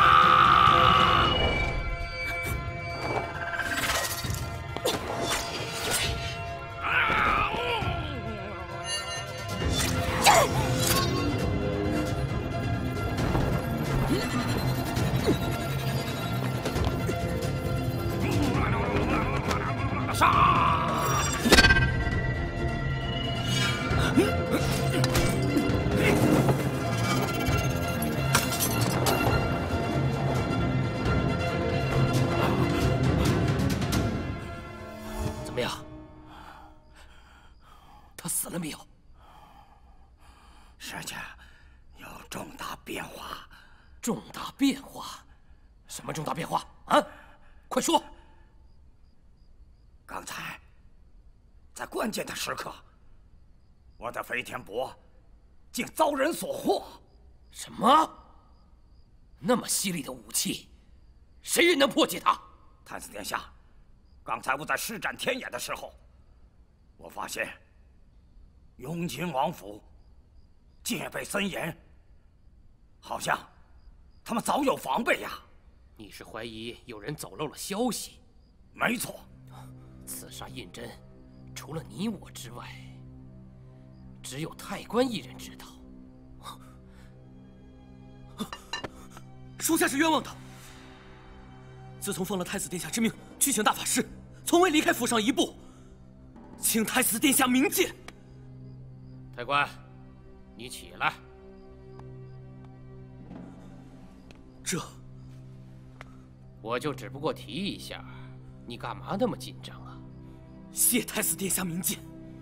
Speaker 1: 怎么样？他死了没有？
Speaker 11: 事情有重大变化。
Speaker 1: 重大变化？什么重大变化啊？快说！
Speaker 11: 刚才，在关键的时刻，我的飞天帛竟遭人所获。
Speaker 1: 什么？那么犀利的武器，谁人能破解它？
Speaker 11: 太子殿下，刚才我在施展天眼的时候，我发现雍亲王府戒备森严，好像他们早有防备呀。
Speaker 1: 你是怀疑有人走漏了消息？
Speaker 11: 没错。
Speaker 1: 刺杀胤禛，除了你我之外，只有太官一人知道。属下是冤枉的。自从奉了太子殿下之命去请大法师，从未离开府上一步，请太子殿下明鉴。太官，你起来。这，我就只不过提一下，你干嘛那么紧张啊？谢太子殿下明鉴。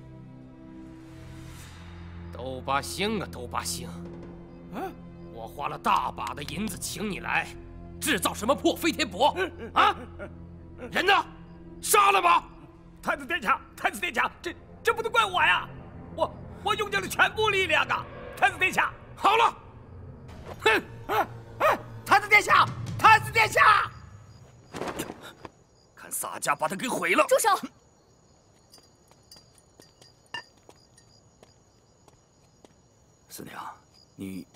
Speaker 1: 都八星啊，都八星！我花了大把的银子请你来，制造什么破飞天帛啊？人呢？杀了吧！
Speaker 11: 太子殿下，太子殿下，这不能怪我呀！我用尽了全部力量啊！太子殿下，
Speaker 1: 好了，
Speaker 11: 哼！太子殿下，太子殿下，
Speaker 13: 看洒家把他给毁了！
Speaker 8: 住手！
Speaker 13: 四娘，你……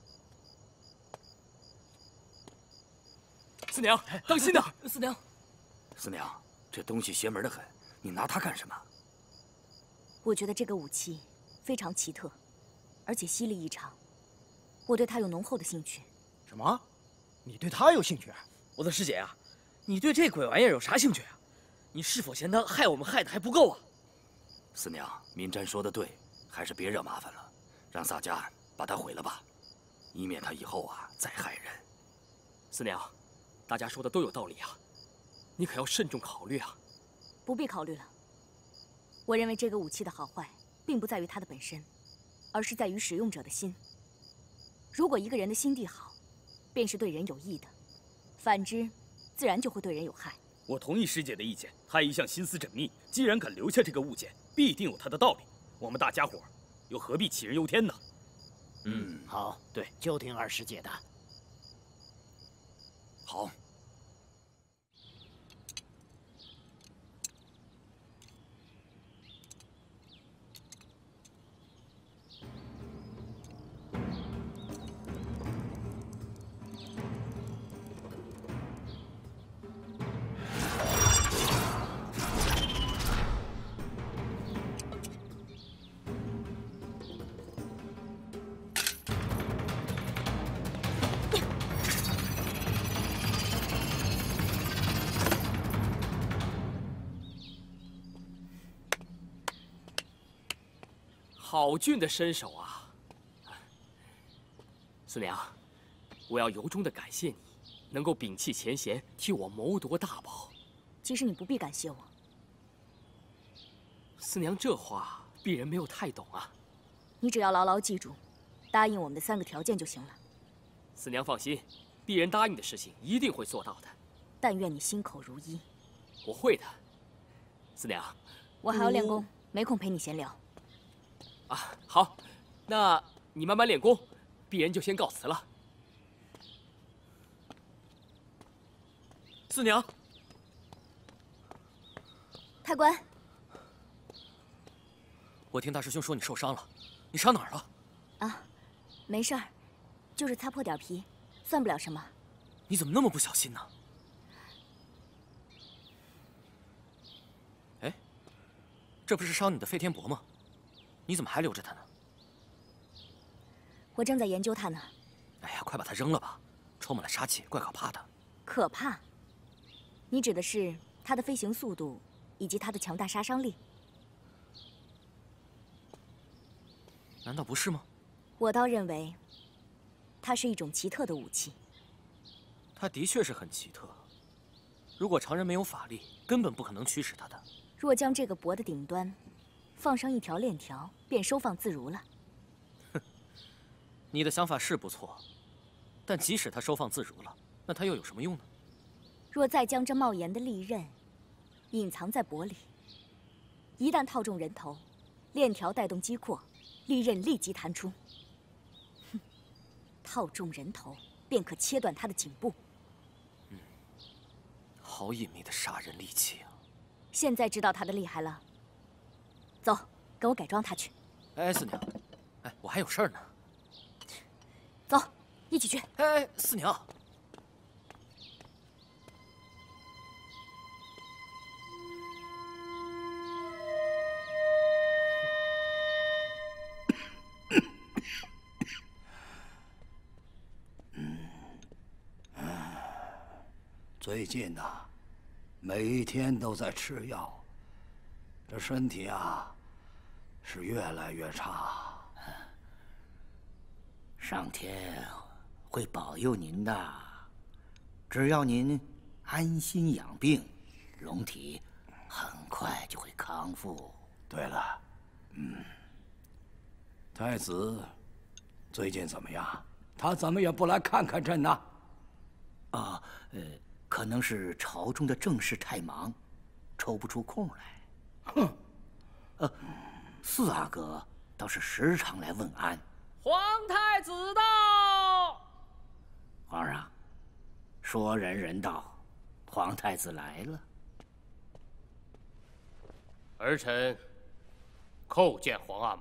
Speaker 1: 四娘，当心呐！四娘，
Speaker 13: 四娘，这东西邪门的很，你拿它干什么？
Speaker 8: 我觉得这个武器非常奇特，而且犀利异常，我对它有浓厚的兴趣。
Speaker 4: 什么？你对它有兴趣？
Speaker 2: 我的师姐啊，你对这鬼玩意儿有啥兴趣啊？你是否嫌它害我们害的还不够啊？
Speaker 13: 四娘，民瞻说的对，还是别惹麻烦了。 让洒家把它毁了吧，以免他以后啊再害人。
Speaker 1: 四娘，大家说的都有道理啊，你可要慎重考虑啊。
Speaker 8: 不必考虑了。我认为这个武器的好坏，并不在于它的本身，而是在于使用者的心。如果一个人的心地好，便是对人有益的；反之，自然就会对人有害。
Speaker 15: 我同意师姐的意见，她一向心思缜密，既然敢留下这个物件，必定有她的道理。我们大家伙 又何必杞人忧天呢？
Speaker 4: 好，对，就听二师姐的。
Speaker 13: 好。
Speaker 1: 好俊的身手啊！四娘，我要由衷的感谢你，能够摒弃前嫌，替我谋夺大宝。
Speaker 8: 其实你不必感谢我。
Speaker 1: 四娘这话，鄙人没有太懂啊。
Speaker 8: 你只要牢牢记住，答应我们的3个条件就行了。
Speaker 1: 四娘放心，鄙人答应的事情一定会做到的。
Speaker 8: 但愿你心口如一。
Speaker 1: 我会的。四娘，
Speaker 8: 我还要练功，没空陪你闲聊。
Speaker 1: 啊，好，那你慢慢练功，鄙人就先告辞了。四娘，
Speaker 8: 太官，
Speaker 2: 我听大师兄说你受伤了，你伤哪儿了？
Speaker 8: 啊，没事儿，就是擦破点皮，算不了什么。
Speaker 2: 你怎么那么不小心呢？哎，这不是伤你的飞天帛吗？你怎么还留着它呢？
Speaker 8: 我正在研究它呢。
Speaker 2: 哎呀，快把它扔了吧，充满了杀气，怪可怕的。
Speaker 8: 可怕？你指的是它的飞行速度，以及它的强大杀伤力？
Speaker 2: 难道不是吗？
Speaker 8: 我倒认为，它是一种奇特的武器。
Speaker 2: 它的确是很奇特，如果常人没有法力，根本不可能驱使它的。
Speaker 8: 若将这个帛的顶端放上一条链条，便收放自如了。
Speaker 2: 哼，你的想法是不错，但即使它收放自如了，那它又有什么用呢？
Speaker 8: 若再将这帽檐的利刃隐藏在帛里，一旦套中人头，链条带动击扩，利刃立即弹出。哼，套中人头，便可切断他的颈部。
Speaker 2: 好隐秘的杀人利器啊！
Speaker 8: 现在知道他的厉害了。走，跟我改装他去。
Speaker 2: 哎，四娘，哎，我还有事儿呢。
Speaker 8: 走，一起去。
Speaker 2: 哎，四娘。
Speaker 14: 最近呐，每一天都在吃药，这身体啊是越来越差。
Speaker 3: 上天会保佑您的，只要您安心养病，龙体很快就会康复。
Speaker 14: 对了，太子最近怎么样？他怎么也不来看看朕呢？
Speaker 3: 啊，可能是朝中的政事太忙，抽不出空来。哼，四阿哥倒是时常来问安。
Speaker 6: 皇太子到。
Speaker 3: 皇上，说人人到，皇太子来了。
Speaker 6: 儿臣叩见皇阿玛。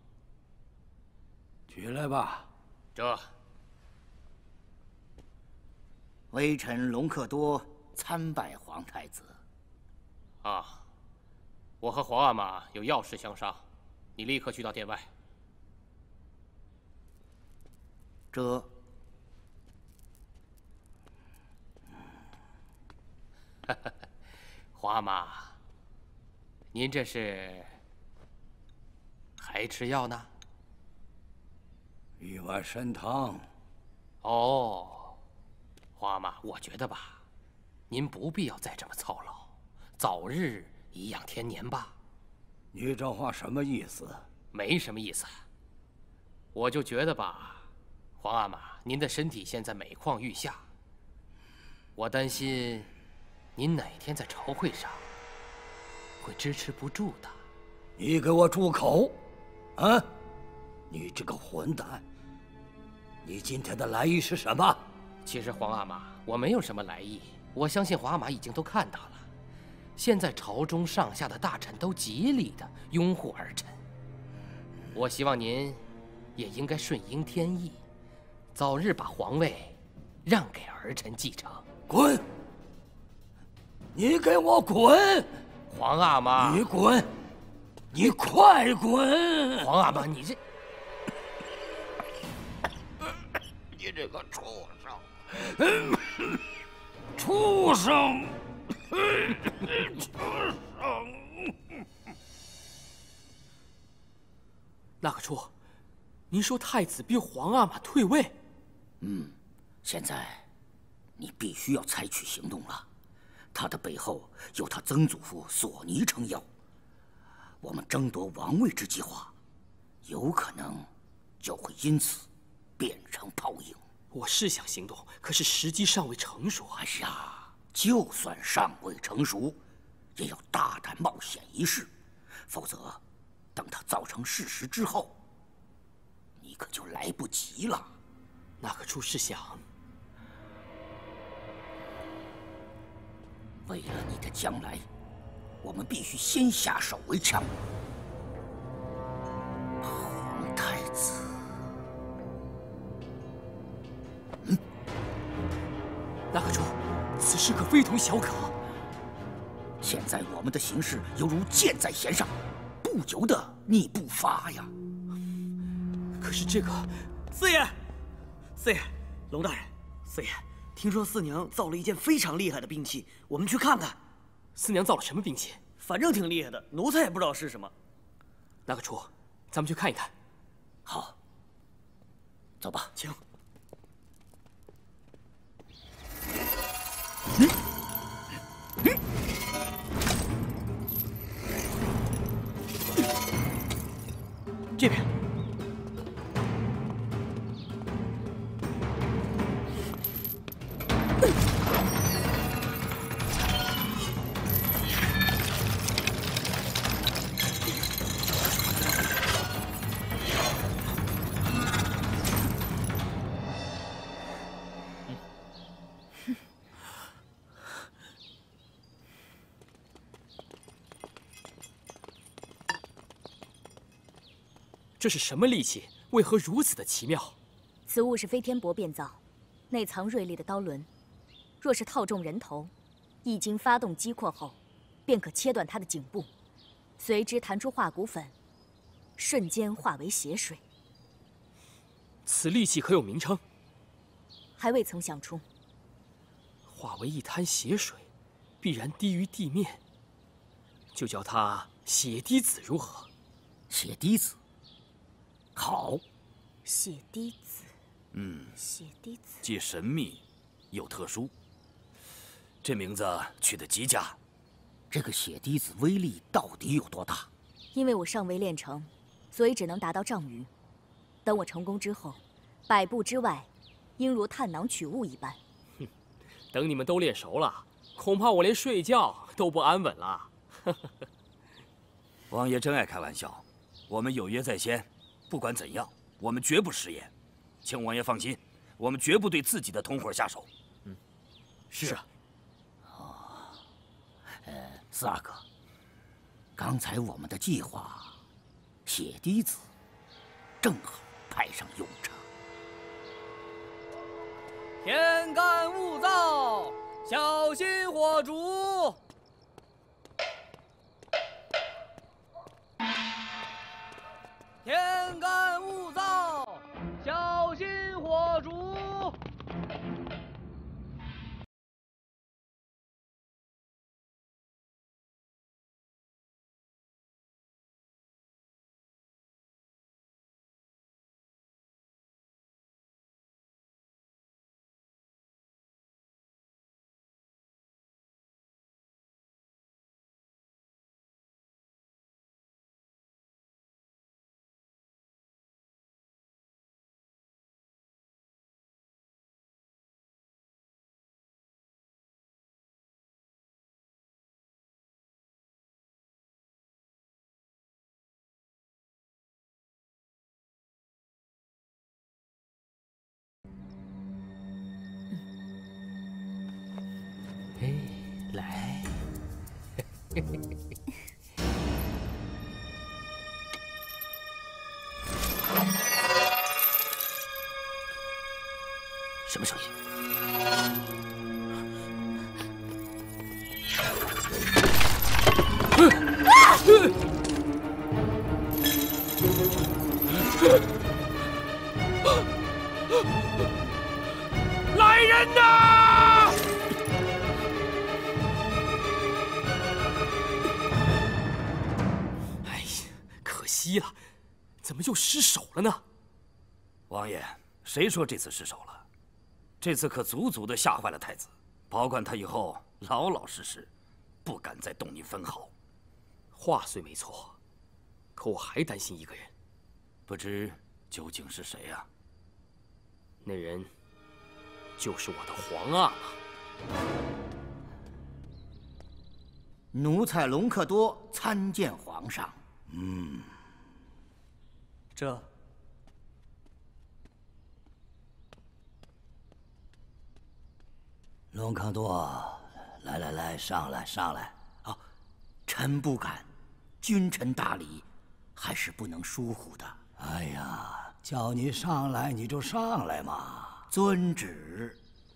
Speaker 14: 起来吧。
Speaker 6: 这。
Speaker 3: 微臣隆克多参拜皇太子。
Speaker 6: 啊，我和皇阿玛有要事相商，你立刻去到殿外。
Speaker 3: 这，
Speaker 6: 皇阿玛，您这是还吃药呢？
Speaker 14: 一碗参汤。
Speaker 6: 哦。皇阿玛，我觉得吧，您不必要再这么操劳，早日颐养天年吧。
Speaker 14: 你这话什么意思？
Speaker 6: 没什么意思，我就觉得吧，皇阿玛，您的身体现在每况愈下，我担心您哪天在朝会上会支持不住的。
Speaker 14: 你给我住口！啊！你这个混蛋！你今天的来意是什么？
Speaker 6: 其实皇阿玛，我没有什么来意，我相信皇阿玛已经都看到了。现在朝中上下的大臣都极力的拥护儿臣，我希望您也应该顺应天意，早日把皇位让给儿臣继承。
Speaker 14: 滚！你给我滚！
Speaker 6: 皇阿玛，
Speaker 14: 你滚！你快滚！
Speaker 6: 皇阿玛，你这……
Speaker 14: 你这个畜生！畜生！畜生！
Speaker 2: 那个处，您说太子逼皇阿玛退位？
Speaker 3: 现在你必须要采取行动了。他的背后有他曾祖父索尼撑腰，我们争夺王位之计划，有可能就会因此变成泡影。
Speaker 2: 我是想行动，可是时机尚未成熟。
Speaker 3: 哎呀，就算尚未成熟，也要大胆冒险一试，否则，等它造成事实之后，你可就来不及了。
Speaker 2: 那个处是想，
Speaker 3: 为了你的将来，我们必须先下手为强。皇太子，
Speaker 2: 那个处，此事可非同小可。
Speaker 3: 现在我们的形势犹如箭在弦上，不由得逆步伐呀。
Speaker 2: 可是这个，
Speaker 10: 四爷，四爷，龙大人，四爷，听说四娘造了一件非常厉害的兵器，我们去看看。
Speaker 2: 四娘造了什么兵器？
Speaker 10: 反正挺厉害的，奴才也不知道是什么。
Speaker 2: 那个处，咱们去看一看。
Speaker 3: 好，走吧，
Speaker 10: 请。这边。
Speaker 2: 这是什么利器？为何如此的奇妙？
Speaker 8: 此物是飞天帛变造，内藏锐利的刀轮。若是套中人头，一经发动击扩后，便可切断他的颈部，随之弹出化骨粉，瞬间化为血水。
Speaker 2: 此利器可有名称？
Speaker 8: 还未曾想出。
Speaker 2: 化为一滩血水，必然低于地面，就叫它血滴子如何？
Speaker 3: 血滴子。好，
Speaker 8: 血滴子，血滴子，
Speaker 13: 既神秘又特殊，这名字取得极佳。
Speaker 3: 这个血滴子威力到底有多大？
Speaker 8: 因为我尚未练成，所以只能达到丈余。等我成功之后，100步之外，应如探囊取物一般。
Speaker 2: 哼，等你们都练熟了，恐怕我连睡觉都不安稳了。
Speaker 13: 王爷真爱开玩笑，我们有约在先。不管怎样，我们绝不食言，请王爷放心，我们绝不对自己的同伙下手。
Speaker 2: 是啊。
Speaker 3: 四阿哥，刚才我们的计划，血滴子正好派上用场。
Speaker 5: 天干物燥，小心火烛。天干物燥，小心火烛。
Speaker 6: 来，
Speaker 3: 什么声音？
Speaker 5: 来人呐！
Speaker 2: 哎呀，可惜了，
Speaker 1: 怎么又失手了呢？
Speaker 13: 王爷，谁说这次失手了？这次可足足的吓坏了太子，保管他以后老老实实，不敢再动你分毫。
Speaker 1: 话虽没错，可我还担心一个人，
Speaker 13: 不知究竟是谁呀？
Speaker 1: 那人就是我的皇阿玛。
Speaker 3: 奴才隆科多参见皇上。
Speaker 2: 这
Speaker 14: 隆科多，来，上来。
Speaker 3: 啊，臣不敢，君臣大礼，还是不能疏忽的。
Speaker 14: 哎呀，叫你上来你就上来嘛。
Speaker 3: 遵旨。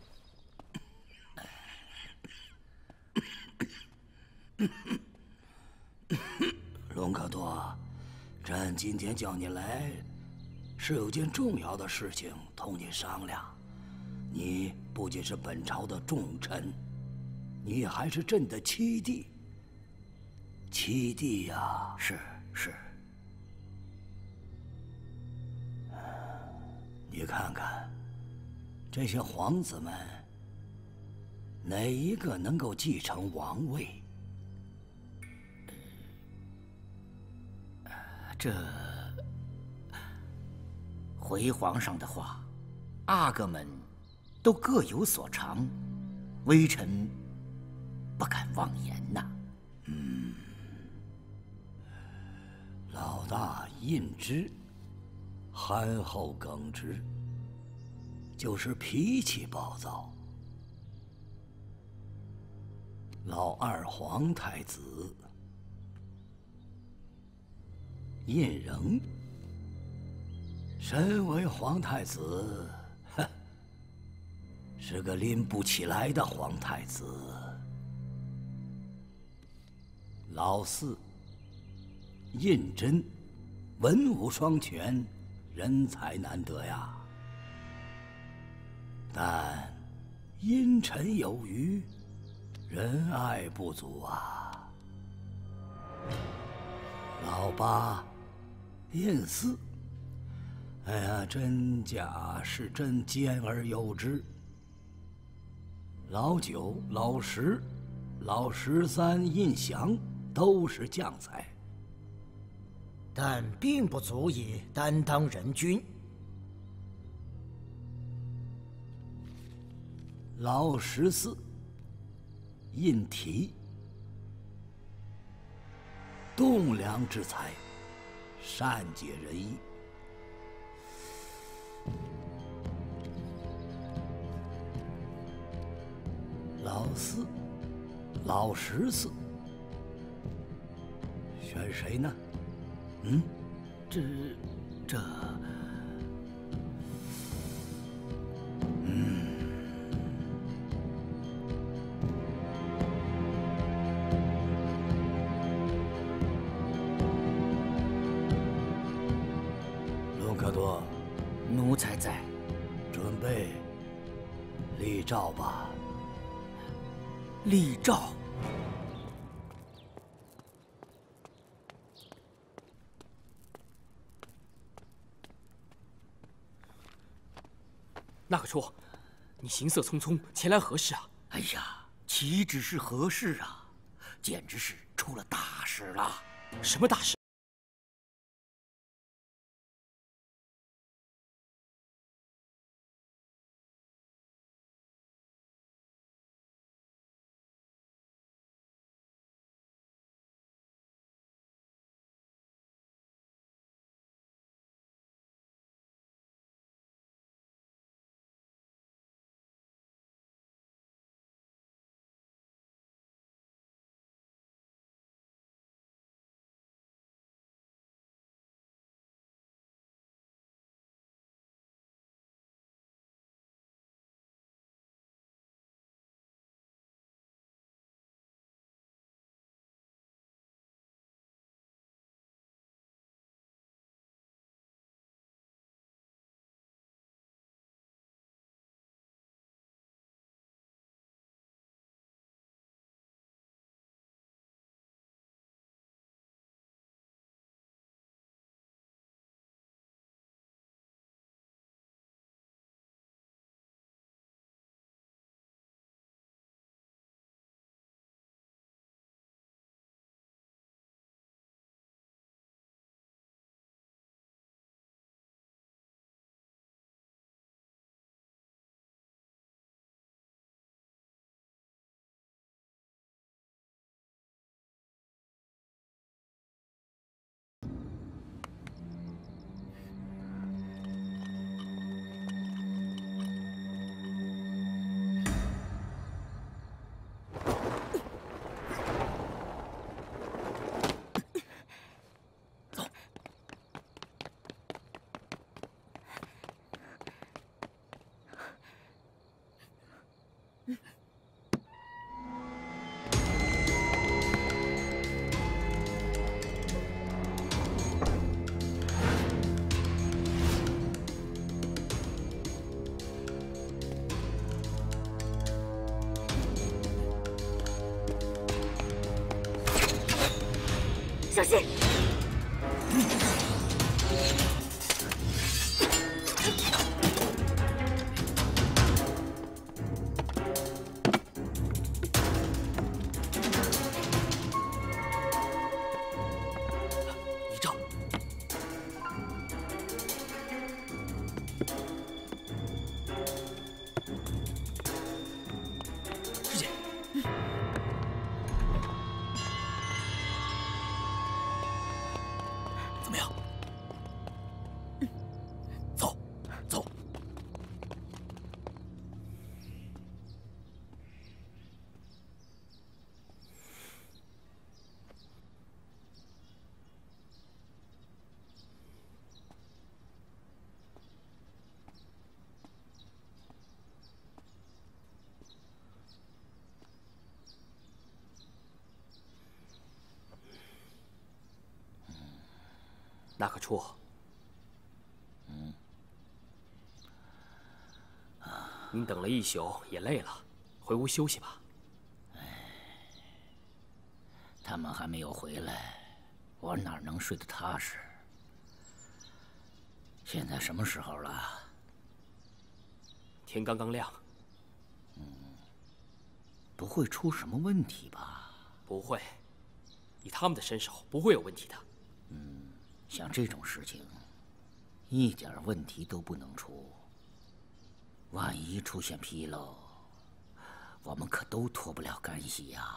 Speaker 14: 隆科多，朕今天叫你来，是有件重要的事情同你商量。你不仅是本朝的重臣，你还是朕的七弟。七弟呀，
Speaker 3: 是。
Speaker 14: 你看看，这些皇子们，哪一个能够继承王位？
Speaker 3: 这回皇上的话，阿哥们都各有所长，微臣不敢妄言呐。
Speaker 14: 老大胤之憨厚耿直，就是脾气暴躁。老二皇太子胤禛，身为皇太子，是个拎不起来的皇太子。老四胤禛，文武双全，人才难得呀。但阴沉有余，仁爱不足啊。老八胤祀，哎呀，真假是真兼而有之。老九、老十、老13胤祥都是将才，
Speaker 4: 但并不足以担当人君。
Speaker 14: 老14胤禔，栋梁之才，善解人意。老4、老14，选谁呢？隆科多，
Speaker 3: 奴才在。
Speaker 14: 准备立诏吧。
Speaker 3: 立诏。
Speaker 1: 那个绰，你行色匆匆前来何事啊？
Speaker 3: 哎呀，岂止是何事啊，简直是出了大事了。
Speaker 1: 什么大事？
Speaker 8: 小心！
Speaker 2: 一照。师姐。怎么样？走，走。
Speaker 1: 那可初，您等了一宿也累了，回屋休息吧。
Speaker 3: 他们还没有回来，我哪能睡得踏实？现在什么时候了？
Speaker 1: 天刚刚亮。
Speaker 3: 不会出什么问题吧？
Speaker 1: 不会，以他们的身手，不会有问题的。
Speaker 3: 像这种事情，一点问题都不能出。万一出现纰漏，我们可都脱不了干系呀。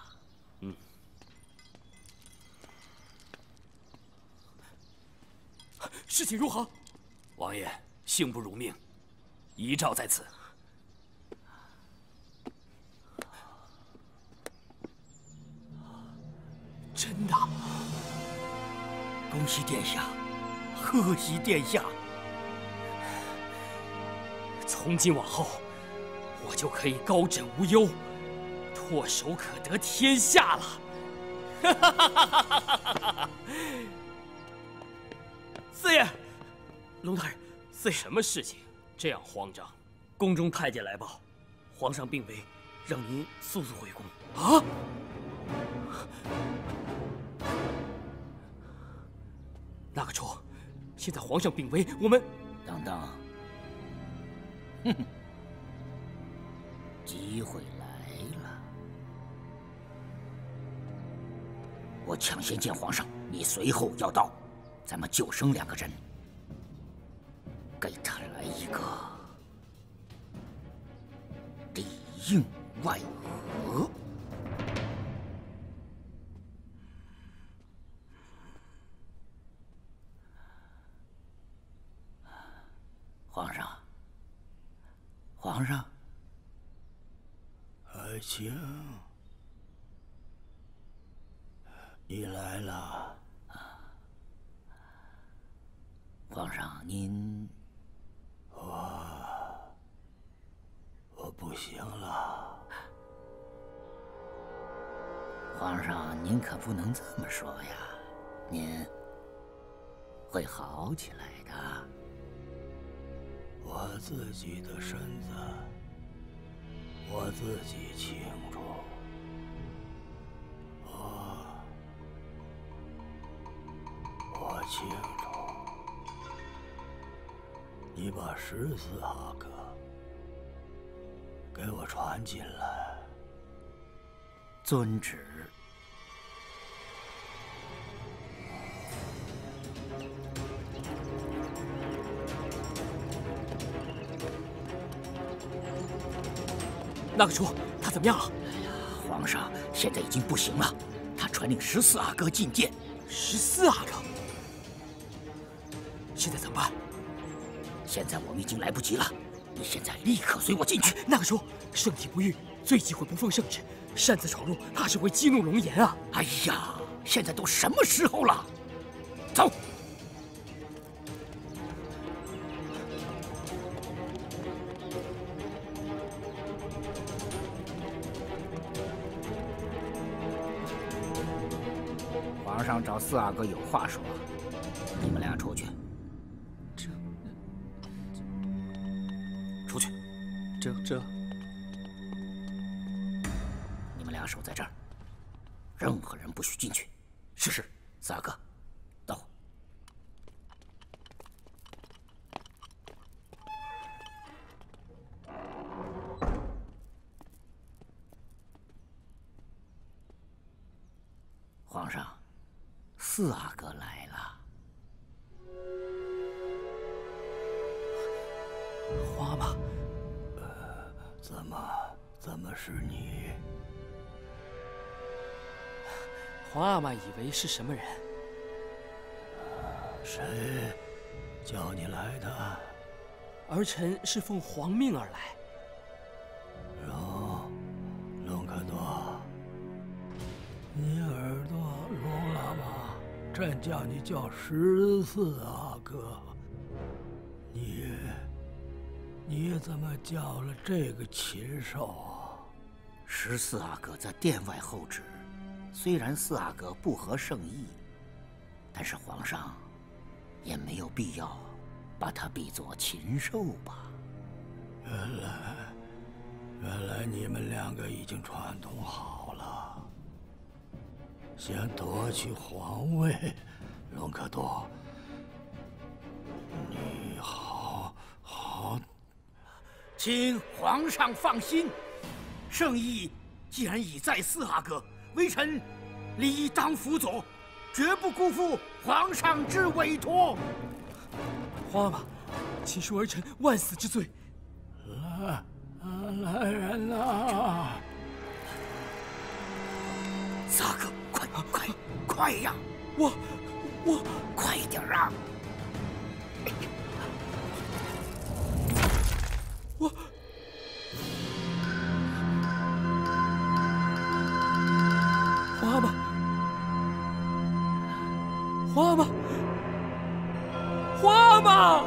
Speaker 1: 事情如何？
Speaker 13: 王爷，幸不辱命，遗诏在此。
Speaker 1: 真的？
Speaker 3: 恭喜殿下，贺喜殿下！
Speaker 1: 从今往后，我就可以高枕无忧，唾手可得天下了。
Speaker 2: 四爷，龙大人，四爷，
Speaker 1: 什么事情这样慌张？
Speaker 2: 宫中太监来报，皇上病危，让您速速回宫。
Speaker 1: 啊！那个初，现在皇上病危，我们……
Speaker 3: 等等，哼哼，机会来了！我抢先见皇上，你随后要到，咱们就剩2个人，给他来一个里应外合。皇上，
Speaker 14: 爱卿，你来了。
Speaker 3: 皇上，您……
Speaker 14: 我不行了。
Speaker 3: 皇上，您可不能这么说呀，您会好起来的。
Speaker 14: 我自己的身子，我自己清楚。我清楚。你把14阿哥给我传进来。
Speaker 3: 遵旨。
Speaker 1: 那个初，他怎么样了？
Speaker 3: 皇上现在已经不行了，他传令14阿哥觐见。
Speaker 1: 14阿哥？现在怎么办？
Speaker 3: 现在我们已经来不及了，你现在立刻随我进去。
Speaker 1: 那个初，圣体不育，最忌讳不奉圣旨，擅自闯入，怕是会激怒龙颜啊！
Speaker 3: 哎呀，现在都什么时候了？走。 上找四阿哥有话说，你们俩出去。出去。
Speaker 2: 这。
Speaker 3: 你们俩守在这儿，任何人不许进去。是。四阿哥，到。皇上，四阿哥来了。
Speaker 2: 花妈，
Speaker 14: 怎么是你？
Speaker 2: 皇阿玛以为是什么人？
Speaker 14: 谁叫你来的？
Speaker 2: 儿臣是奉皇命而来。
Speaker 14: 隆科多，你耳朵聋了吗？朕叫你叫14阿哥，你怎么叫了这个禽兽啊
Speaker 3: ？14阿哥在殿外候旨，虽然四阿哥不合圣意，但是皇上也没有必要把他比作禽兽吧？
Speaker 14: 原来你们两个已经串通好了，想夺取皇位。隆科多，你好。
Speaker 3: 请皇上放心，圣意既然已在四阿哥，微臣理当辅佐，绝不辜负皇上之委托。
Speaker 2: 皇阿玛，请恕儿臣万死之罪。
Speaker 14: 来人呐！
Speaker 3: 四阿哥，快呀！
Speaker 2: 我
Speaker 3: 快一点啊！
Speaker 2: 皇阿玛，皇阿玛，皇阿玛！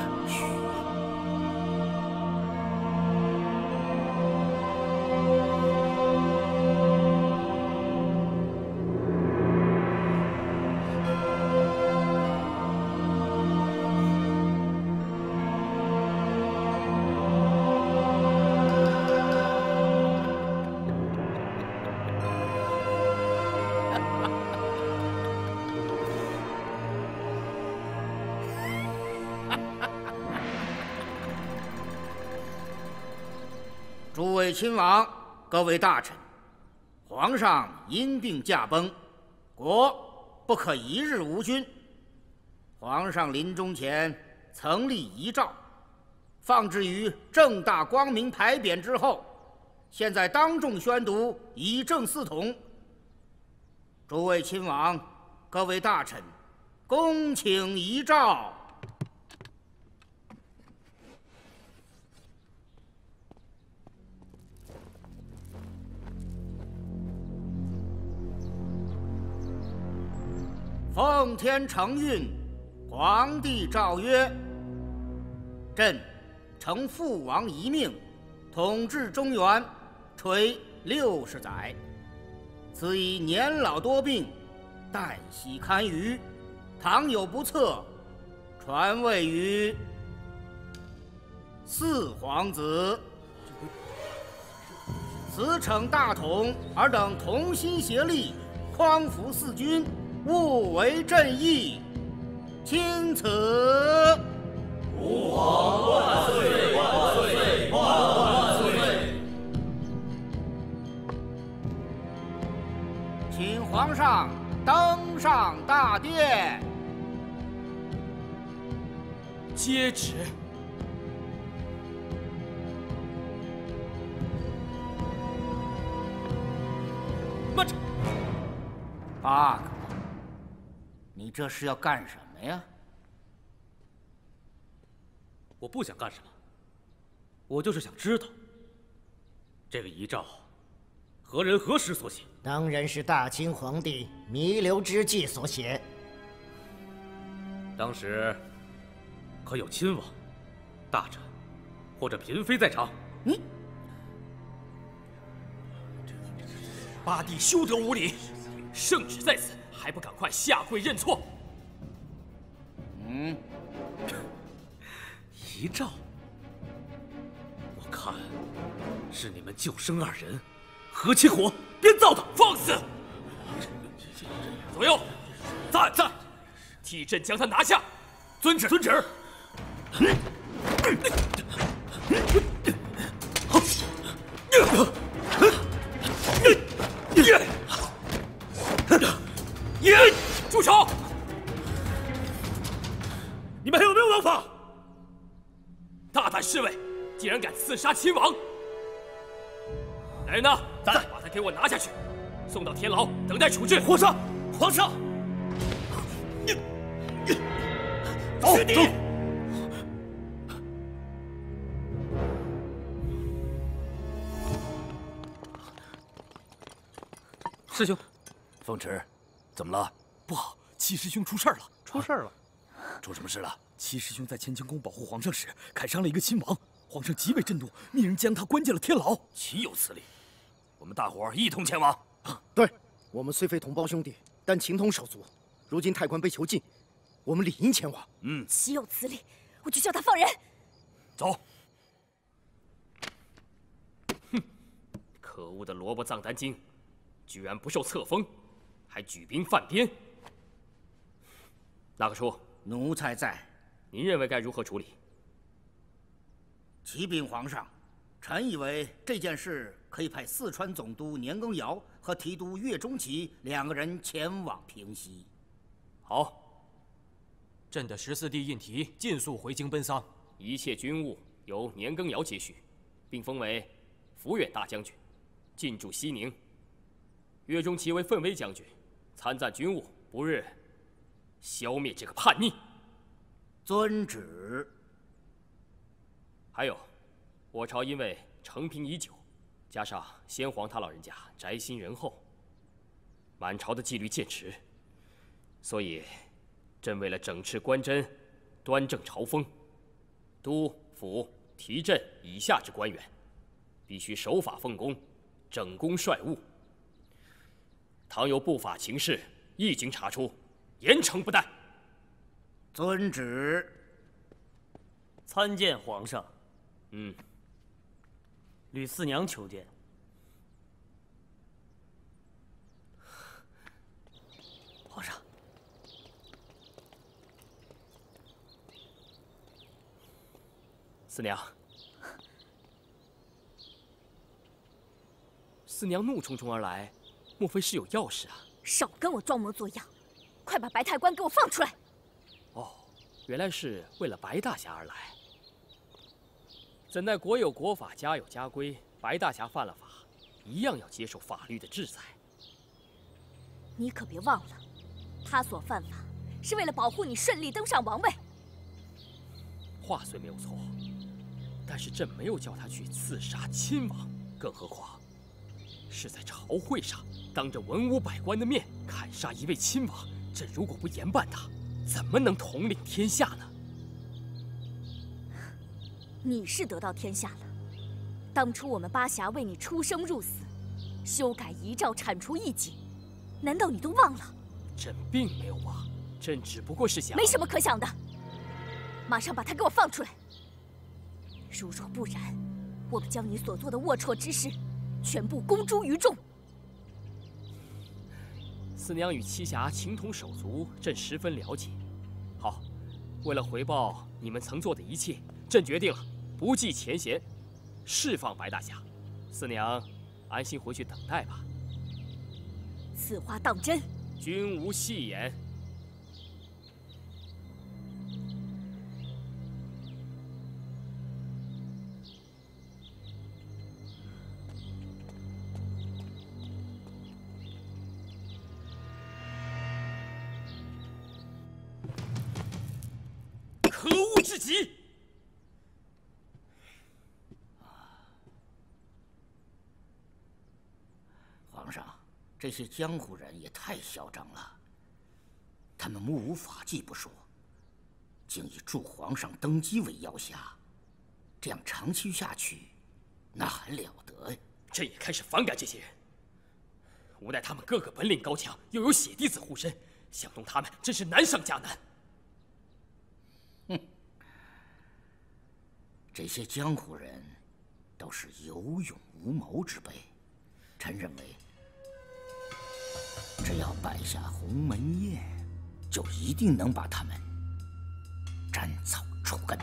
Speaker 11: 诸位亲王，各位大臣，皇上因病驾崩，国不可一日无君。皇上临终前曾立遗诏，放置于正大光明牌匾之后，现在当众宣读，以正嗣统。诸位亲王，各位大臣，恭请遗诏。奉天承运，皇帝诏曰：朕承父王遗命，统治中原，垂60载。此已年老多病，旦夕堪虞，倘有不测，传位于四皇子。此惩大统，尔等同心协力，匡扶四君，勿为朕意，钦此。
Speaker 16: 吾皇万岁万岁万岁！
Speaker 11: 请皇上登上大殿。
Speaker 2: 接旨。
Speaker 3: 慢着，八哥，你这是要干什么呀？
Speaker 5: 我不想干什么，我就是想知道，这个遗诏何人何时所写？
Speaker 4: 当然是大清皇帝弥留之际所写。
Speaker 5: 当时可有亲王、大臣或者嫔妃在场？
Speaker 1: 八弟休得无礼！圣旨在此， 还不赶快下跪认错？
Speaker 5: 遗诏，我看是你们救生二人合起伙编造的。
Speaker 1: 放肆！左右，在，替朕将他拿下。
Speaker 5: 遵旨，遵旨。
Speaker 1: 住手！
Speaker 5: 你们还有没有王法？
Speaker 1: 大胆侍卫，竟然敢刺杀亲王！来人呐，在，把他给我拿下去，送到天牢，等待处置。
Speaker 5: 皇上，皇上，走走。师兄，
Speaker 13: 凤池，怎么了？
Speaker 5: 不好，七师兄出事了！
Speaker 6: 出事了！
Speaker 13: 出什么事了？
Speaker 5: 七师兄在乾清宫保护皇上时砍伤了一个亲王，皇上极为震怒，命人将他关进了天牢。
Speaker 13: 岂有此理！我们大伙儿一同前往。
Speaker 4: 对，我们虽非同胞兄弟，但情同手足。如今太官被囚禁，我们理应前往。
Speaker 8: 岂有此理！我就叫他放人。
Speaker 13: 走。
Speaker 1: 哼，可恶的萝卜藏丹精，居然不受册封，还举兵犯边。那个叔，
Speaker 3: 奴才在。
Speaker 1: 您认为该如何处理？
Speaker 3: 启禀皇上，臣以为这件事可以派四川总督年羹尧和提督岳钟琪2个人前往平西。
Speaker 1: 好，
Speaker 7: 朕的14弟胤禔尽速回京奔丧，
Speaker 1: 一切军务由年羹尧接续，并封为抚远大将军，进驻西宁。岳钟琪为奋威将军，参赞军务，不日消灭这个叛逆。
Speaker 3: 遵旨。
Speaker 1: 还有，我朝因为承平已久，加上先皇他老人家宅心仁厚，满朝的纪律渐迟，所以朕为了整治官箴，端正朝风，都府提镇以下之官员，必须守法奉公，整宫率务。倘有不法情事，一经查出，严惩不贷。
Speaker 3: 遵旨。
Speaker 2: 参见皇上。吕四娘求见。
Speaker 1: 皇上，四娘，四娘怒冲冲而来，莫非是有要事啊？
Speaker 8: 少跟我装模作样，快把白太官给我放出来！
Speaker 1: 哦，原来是为了白大侠而来。怎奈国有国法，家有家规，白大侠犯了法，一样要接受法律的制裁。
Speaker 8: 你可别忘了，他所犯法是为了保护你顺利登上王位。
Speaker 1: 话虽没有错，但是朕没有叫他去刺杀亲王，更何况是在朝会上当着文武百官的面砍杀一位亲王。朕如果不严办他，怎么能统领天下呢？
Speaker 8: 你是得到天下了。当初我们巴峡为你出生入死，修改遗诏，铲除异己，难道你都忘了？
Speaker 1: 朕并没有忘，朕只不过是想……
Speaker 8: 没什么可想的，马上把他给我放出来！如若不然，我们将你所做的龌龊之事，全部公诸于众。
Speaker 1: 四娘与七侠情同手足，朕十分了解。好，为了回报你们曾做的一切，朕决定了，不计前嫌，释放白大侠。四娘，安心回去等待吧。
Speaker 8: 此话当真？
Speaker 1: 君无戏言。可恶至极！
Speaker 3: 皇上，这些江湖人也太嚣张了。他们目无法纪不说，竟以助皇上登基为要挟，这样长期下去，那还了得呀！
Speaker 1: 朕也开始反感这些人。 无奈他们个个本领高强，又有血弟子护身，想动他们真是难上加难。
Speaker 3: 哼，这些江湖人都是有勇无谋之辈，臣认为，只要摆下鸿门宴，就一定能把他们斩草除根。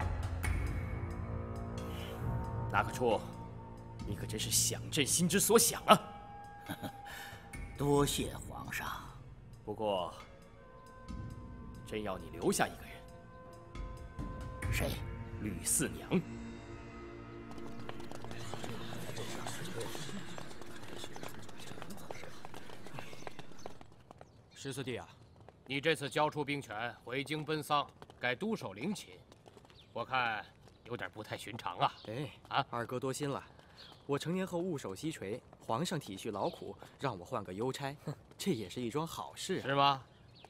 Speaker 1: 那个处，你可真是想朕心之所想啊！
Speaker 3: 多谢皇上。
Speaker 1: 不过，朕要你留下一个人。
Speaker 3: 谁？
Speaker 1: 吕四娘。
Speaker 7: 十四弟啊，你这次交出兵权，回京奔丧，改督守陵寝，我看有点不太寻常啊。
Speaker 17: 哎，二哥多心了。我成年后务守西陲，皇上体恤劳苦，让我换个邮差，这也是一桩好事啊。
Speaker 7: 是吗？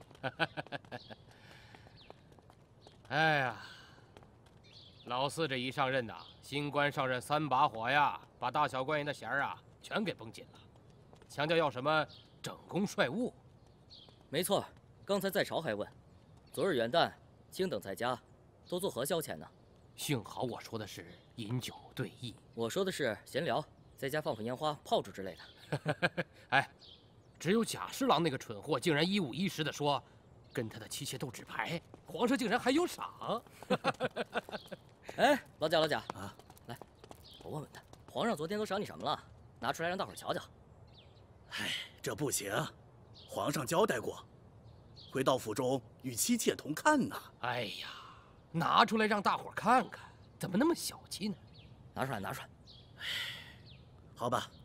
Speaker 7: 哎呀，老四这一上任呐，新官上任3把火呀，把大小官员的弦儿啊全给绷紧了，强调要什么整宫率务。
Speaker 18: 没错，刚才在朝还问，昨日元旦，卿等在家，都作何消遣呢？
Speaker 7: 幸好我说的是饮酒对弈，
Speaker 18: 我说的是闲聊，在家放放烟花、炮竹之类的。
Speaker 7: 哎，只有贾侍郎那个蠢货，竟然一五一十地说，跟他的妻妾斗纸牌，皇上竟然还有赏。
Speaker 18: 哎，老贾啊，来，我问问他，皇上昨天都赏你什么了？拿出来让大伙儿瞧瞧。
Speaker 19: 哎，这不行，皇上交代过，回到府中与妻妾同看呢。
Speaker 7: 哎呀，拿出来让大伙儿看看，怎么那么小气呢？
Speaker 18: 拿出来。
Speaker 19: 好吧。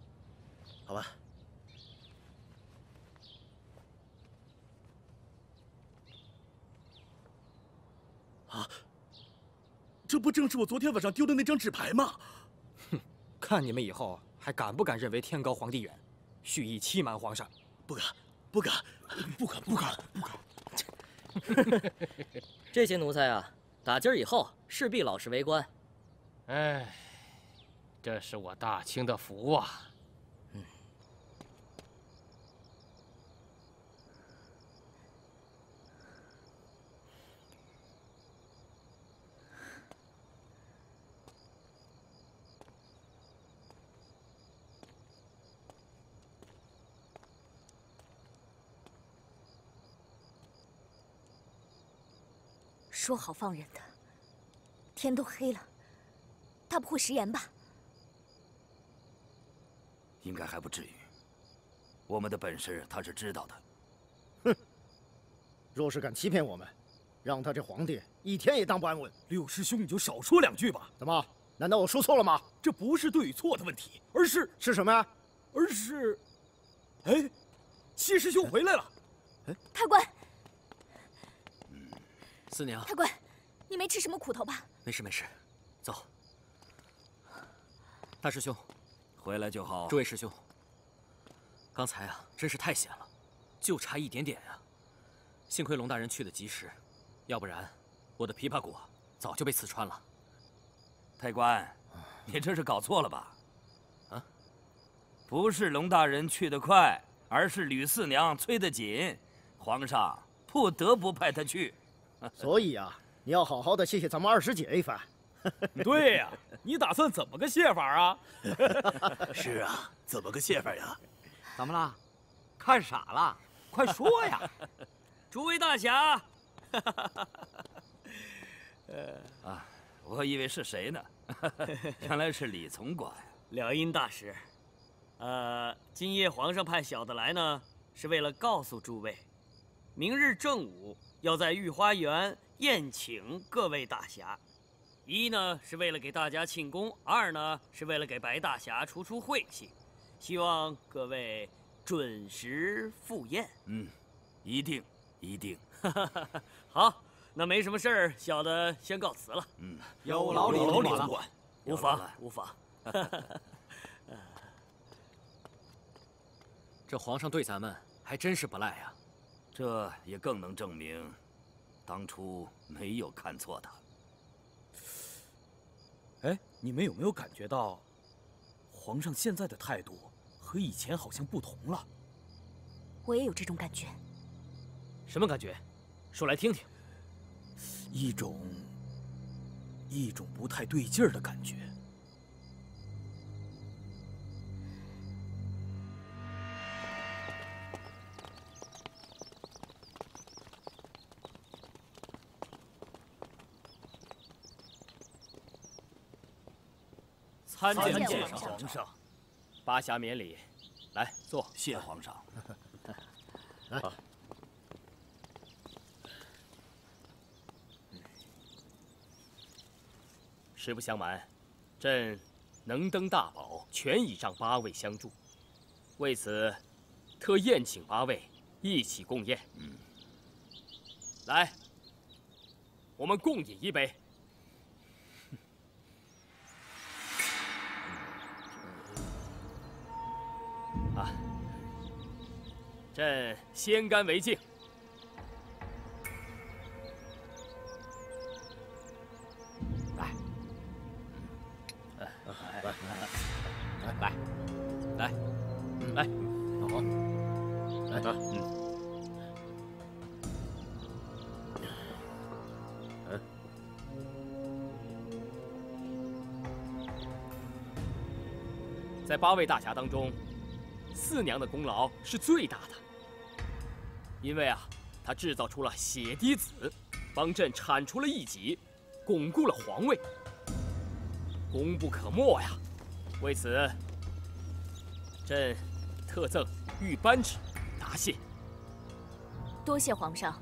Speaker 19: 啊，这不正是我昨天晚上丢的那张纸牌吗？
Speaker 17: 哼，看你们以后还敢不敢认为天高皇帝远，蓄意欺瞒皇上？
Speaker 19: 不敢。
Speaker 18: 这些奴才啊，打今儿以后势必老实为官。
Speaker 7: 哎，这是我大清的福啊！
Speaker 8: 说好放人的，天都黑了，他不会食言吧？
Speaker 13: 应该还不至于。我们的本事他是知道的。
Speaker 4: 哼！若是敢欺骗我们，让他这皇帝一天也当不安稳。
Speaker 15: 六师兄，你就少说2句吧。
Speaker 4: 怎么？难道我说错了吗？
Speaker 15: 这不是对与错的问题，而是
Speaker 4: 什么呀？
Speaker 15: 而是，哎，七师兄回来了。
Speaker 8: 太官。
Speaker 2: 四娘，
Speaker 8: 太官，你没吃什么苦头吧？
Speaker 2: 没事，走。大师兄，
Speaker 13: 回来就好。
Speaker 2: 诸位师兄，刚才啊，真是太险了，就差一点点啊！幸亏龙大人去得及时，要不然我的琵琶骨早就被刺穿了。
Speaker 13: 太官，你这是搞错了吧？啊，不是龙大人去得快，而是吕四娘催得紧，皇上不得不派他去。
Speaker 4: 所以啊，你要好好的谢谢咱们二师姐一番。
Speaker 15: 对呀，你打算怎么个谢法啊？
Speaker 19: 是啊，怎么个谢法呀？
Speaker 10: 怎么了？看傻了？快说呀！
Speaker 18: 诸位大侠，
Speaker 13: 啊，我以为是谁呢？原来是李总管。
Speaker 18: 了因大师，今夜皇上派小的来呢，是为了告诉诸位，明日正午要在御花园宴请各位大侠。一呢是为了给大家庆功，二呢是为了给白大侠出晦气，希望各位准时赴宴。
Speaker 13: 一定。
Speaker 18: 好，那没什么事儿，小的先告辞了。
Speaker 10: 有劳李总
Speaker 15: 管，
Speaker 18: 无妨。
Speaker 2: 这皇上对咱们还真是不赖呀。
Speaker 13: 这也更能证明，当初没有看错他。
Speaker 15: 哎，你们有没有感觉到，皇上现在的态度和以前好像不同了？
Speaker 8: 我也有这种感觉。
Speaker 5: 什么感觉？说来听听。
Speaker 15: 一种不太对劲儿的感觉。
Speaker 1: 参见
Speaker 13: 皇上。
Speaker 1: 巴峡免礼，来坐。
Speaker 13: 谢皇上。
Speaker 1: 来。实不相瞒，朕能登大宝，全倚仗8位相助。为此，特宴请8位一起共宴。来，我们共饮一杯。啊，朕先干为敬。来，
Speaker 6: 好，来，
Speaker 1: 在8位大侠当中，4娘的功劳是最大的，因为她制造出了血滴子，帮朕铲除了异己，巩固了皇位，功不可没呀。为此，朕特赠玉扳指，答谢。
Speaker 8: 多谢皇上。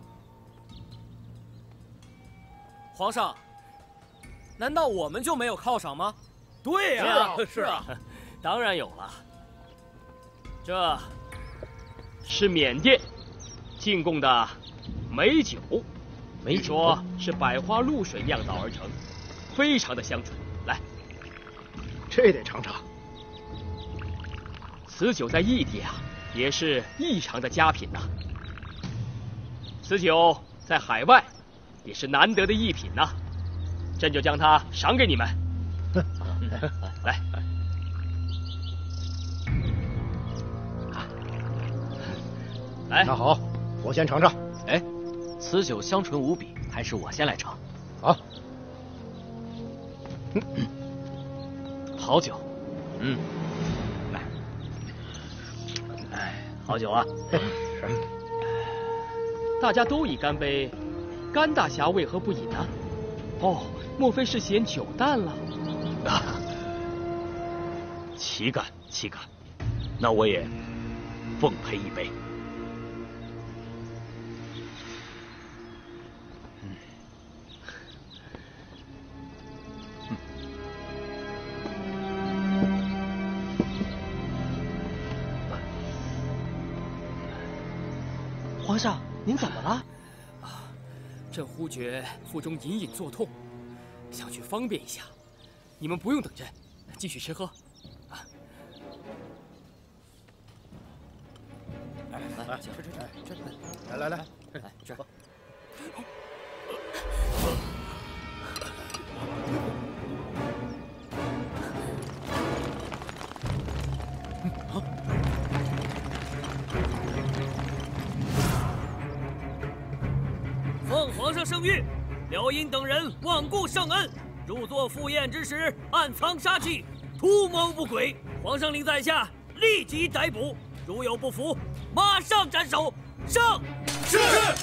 Speaker 2: 皇上，难道我们就没有犒赏吗？
Speaker 1: 对呀，是啊，当然有了。这是缅甸进贡的美酒，据说是百花露水酿造而成，非常的香醇。来，
Speaker 4: 这得尝尝。
Speaker 1: 此酒在异地也是异常的佳品呐。此酒在海外也是难得的异品呐，朕就将它赏给你们。来，来，
Speaker 4: 那好，我先尝尝。
Speaker 6: 哎，此酒香醇无比，还是我先来尝。
Speaker 4: 好，
Speaker 6: 好酒。来，好酒啊。
Speaker 4: 是。
Speaker 1: 大家都已干杯，甘大侠为何不饮呢？哦，莫非是嫌酒淡了？
Speaker 13: 岂敢，岂敢！那我也奉陪一杯。
Speaker 2: 皇上，您怎么了？
Speaker 1: 朕忽觉腹中隐隐作痛，想去方便一下。你们不用等朕，继续吃喝。
Speaker 4: 来，吃，来，
Speaker 2: 这。
Speaker 18: 奉皇上圣谕，廖因等人罔顾圣恩，入座赴宴之时暗藏杀气，图谋不轨。皇上令在下立即逮捕，如有不服，马上斩首。上。是。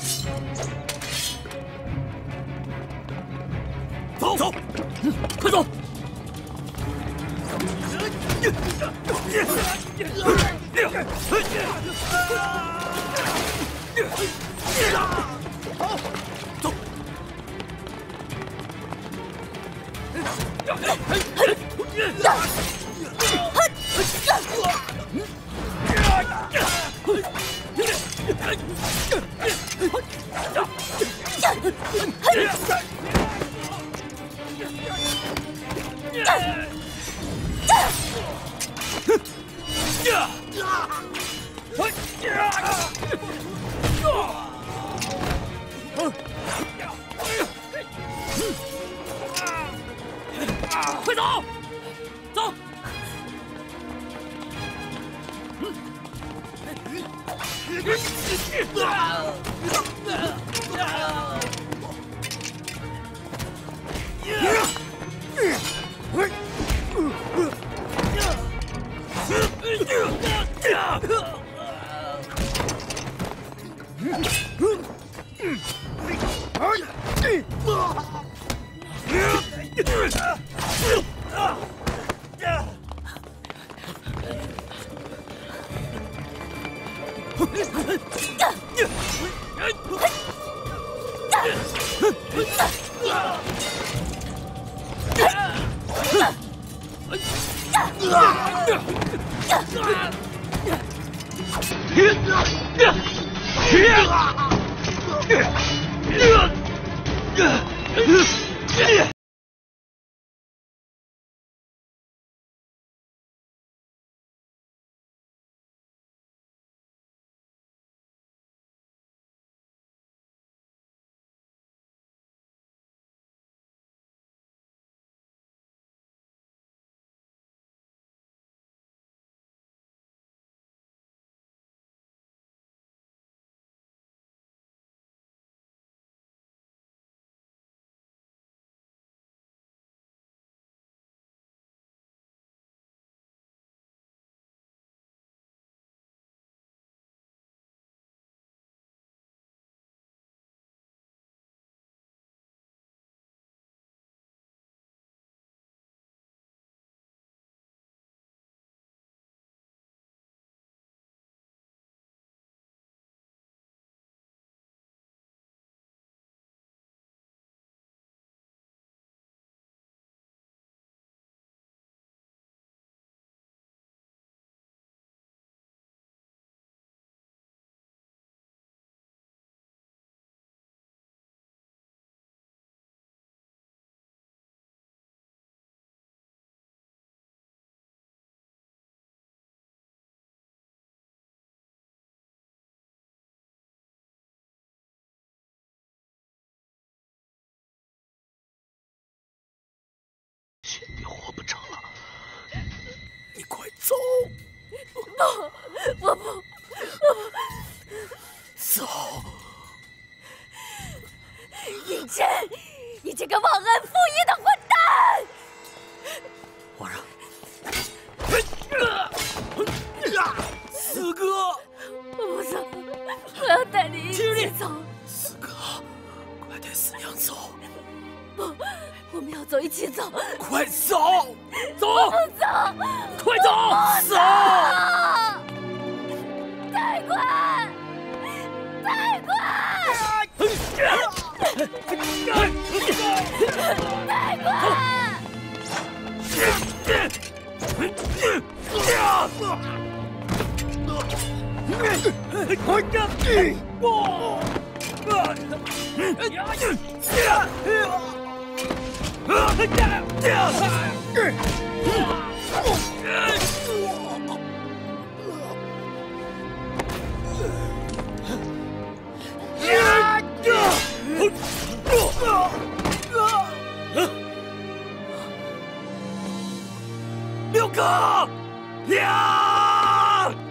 Speaker 18: 走，快走。走。快走！走！
Speaker 6: 你活不成了，你快走！
Speaker 8: 不，我不，
Speaker 6: 走！
Speaker 8: 嬴政，你这个忘恩负义的混蛋！
Speaker 6: 皇上，四哥，
Speaker 8: 我不走，我要带你一起走。
Speaker 6: 四哥，快带四娘走！
Speaker 8: 不。我们要走，一起走！
Speaker 6: 快走！走！
Speaker 8: 我不走！
Speaker 6: 快走！
Speaker 8: 走！太快！太快！太
Speaker 6: 六哥，娘！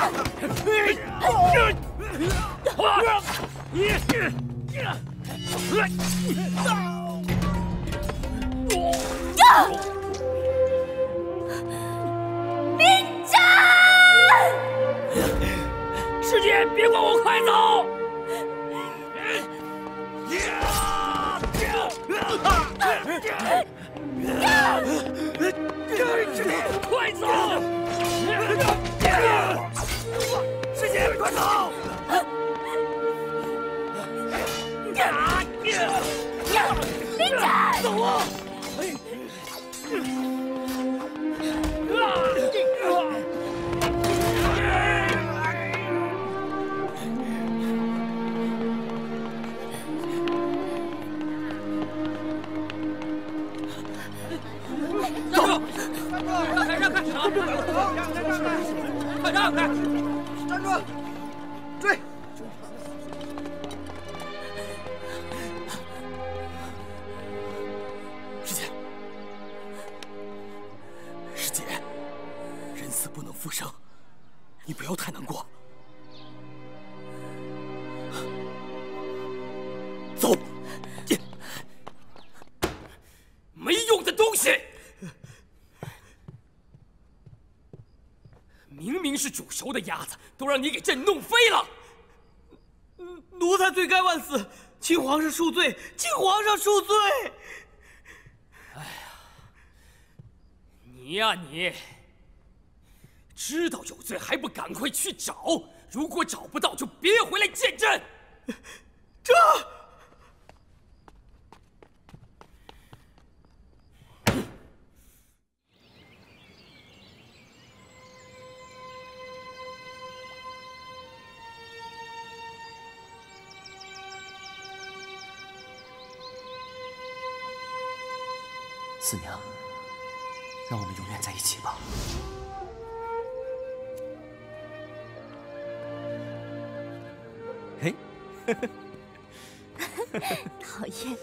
Speaker 16: 明真，
Speaker 1: 师姐，别管我，快走！快走！师姐，快走！
Speaker 16: 明真，
Speaker 1: 走啊！
Speaker 16: 走！
Speaker 1: 让开！快让开！
Speaker 10: 站住！追！
Speaker 15: 师姐，人死不能复生，你不要太难过。走！
Speaker 1: 没用的东西！明明是煮熟的鸭子，都让你给朕弄飞了！
Speaker 18: 奴才罪该万死，请皇上恕罪，请皇上恕罪！
Speaker 1: 你呀你，知道有罪还不赶快去找？如果找不到，就别回来见朕。
Speaker 18: 这。
Speaker 2: 四娘，让我们永远在一起吧。嘿，
Speaker 8: 讨厌。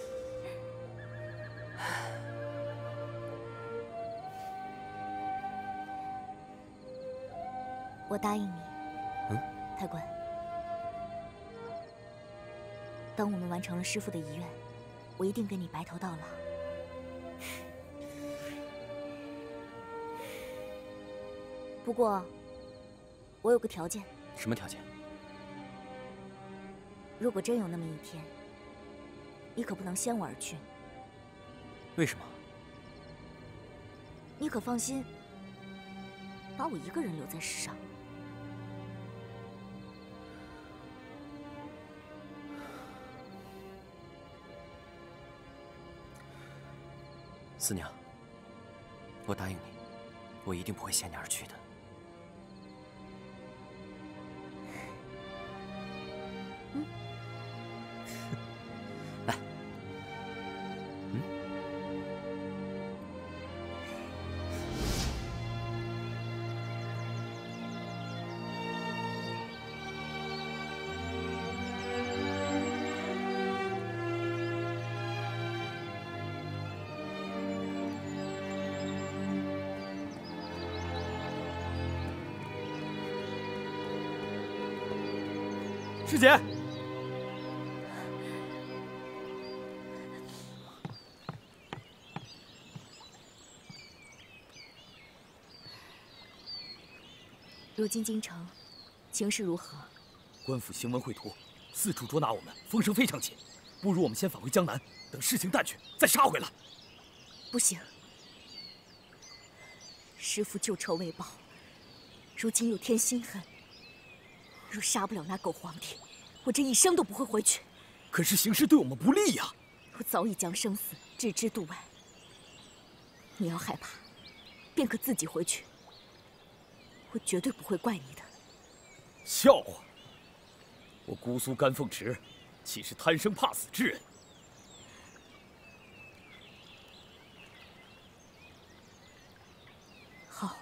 Speaker 8: 我答应你，太官。当我们完成了师父的遗愿，我一定跟你白头到老。不过，我有个条件。
Speaker 2: 什么条件？
Speaker 8: 如果真有那么一天，你可不能先我而去。
Speaker 2: 为什么？
Speaker 8: 你可放心，把我一个人留在世上。
Speaker 2: 四娘，我答应你，我一定不会先你而去的。来，
Speaker 15: 师姐。
Speaker 8: 如今京城情势如何？
Speaker 15: 官府行文绘图，四处捉拿我们，风声非常紧。不如我们先返回江南，等事情淡去再杀回来。
Speaker 8: 不行，师父旧仇未报，如今又添新恨。若杀不了那狗皇帝，我这一生都不会回去。
Speaker 15: 可是形势对我们不利呀！
Speaker 8: 我早已将生死置之度外。你要害怕，便可自己回去。我绝对不会怪你的。
Speaker 15: 笑话！我姑苏甘凤池，岂是贪生怕死之人？
Speaker 8: 好。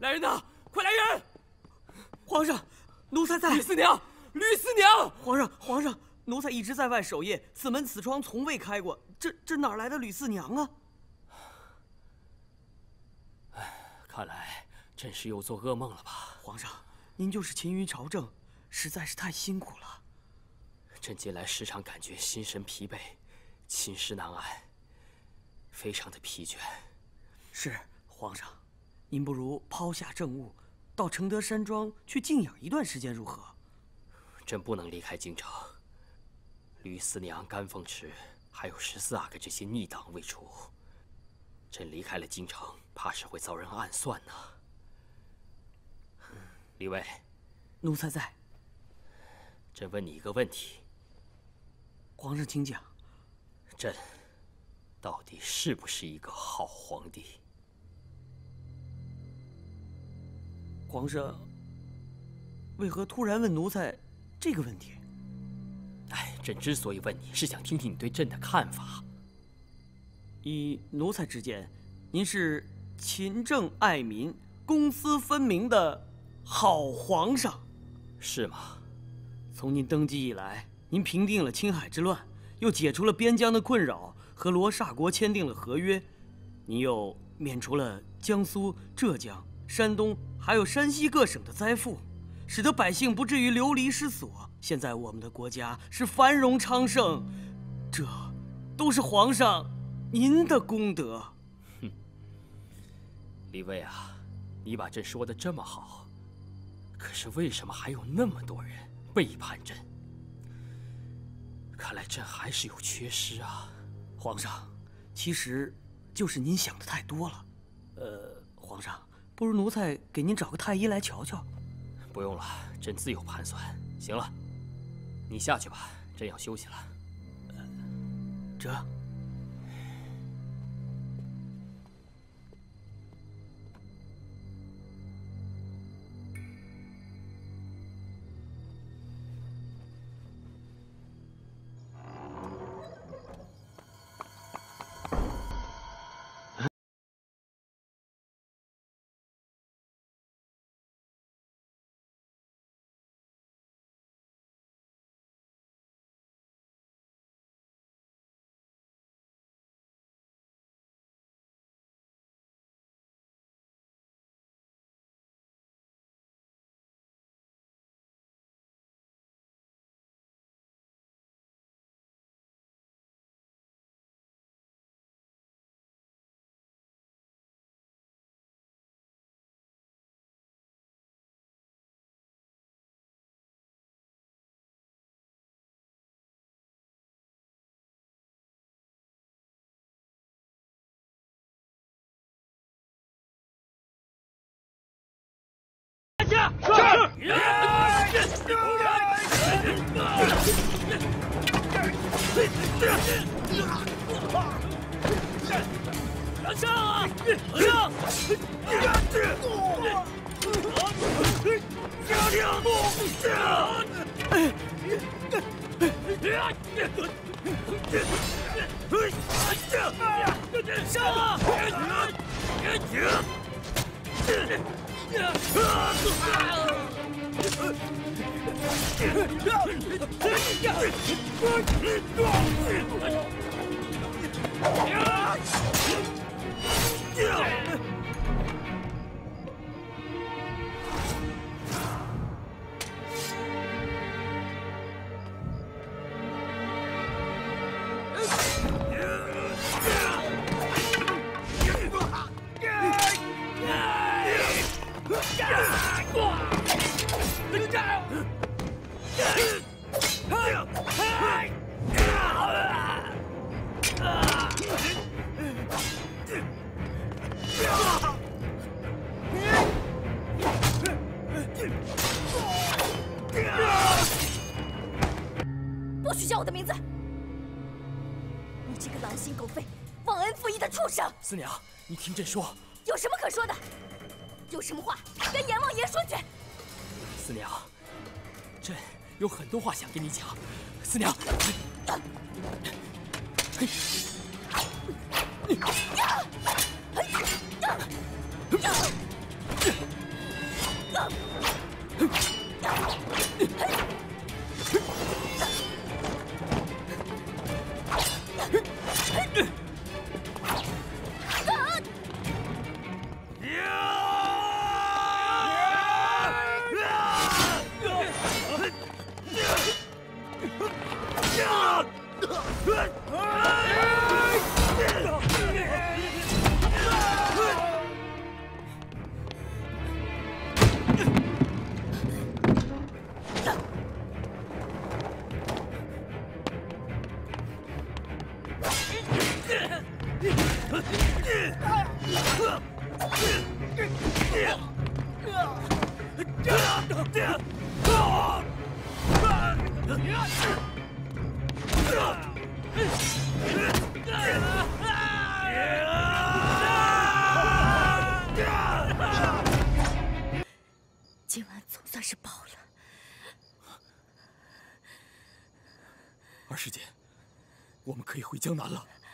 Speaker 18: 来人呐！快来人！皇上，奴才在。
Speaker 7: 吕四娘，吕四娘！
Speaker 18: 皇上，奴才一直在外守夜，此门此窗从未开过，这哪来的吕四娘啊？
Speaker 1: 看来朕是又做噩梦了吧？
Speaker 18: 皇上，您就是勤于朝政，实在是太辛苦了。
Speaker 1: 朕近来时常感觉心神疲惫，寝食难安，非常的疲倦。
Speaker 18: 是皇上，您不如抛下政务，到承德山庄去静养一段时间，如何？
Speaker 1: 朕不能离开京城。吕四娘、甘凤池还有14阿哥这些逆党未除，朕离开了京城，怕是会遭人暗算呢。李卫，
Speaker 18: 奴才在。
Speaker 1: 朕问你一个问题。
Speaker 18: 皇上，请讲。
Speaker 1: 朕到底是不是一个好皇帝？
Speaker 18: 皇上为何突然问奴才这个问题？
Speaker 1: 朕之所以问你，是想听听你对朕的看法。
Speaker 18: 以奴才之见，您是勤政爱民、公私分明的好皇上，
Speaker 1: 是吗？
Speaker 18: 从您登基以来，您平定了青海之乱，又解除了边疆的困扰，和罗刹国签订了合约，您又免除了江苏、浙江、山东还有山西各省的灾赋，使得百姓不至于流离失所。现在我们的国家是繁荣昌盛，这都是皇上您的功德。
Speaker 1: 哼，李卫啊，你把朕说的这么好，可是为什么还有那么多人背叛朕？看来朕还是有缺失啊。
Speaker 18: 皇上，其实就是您想的太多了。皇上，不如奴才给您找个太医来瞧瞧。
Speaker 1: 不用了，朕自有盘算。行了，你下去吧，朕要休息了。
Speaker 18: 这。
Speaker 16: 上啊！上！上啊！
Speaker 8: 不许叫我的名字！你这个狼心狗肺、忘恩负义的畜生！
Speaker 1: 四娘，你听朕说。
Speaker 8: 有什么可说的？有什么话跟阎王爷说去。
Speaker 1: 四娘，朕有很多话想跟你讲。四娘，
Speaker 8: 今晚总算是饱了。
Speaker 15: 二师姐，我们可以回江南了。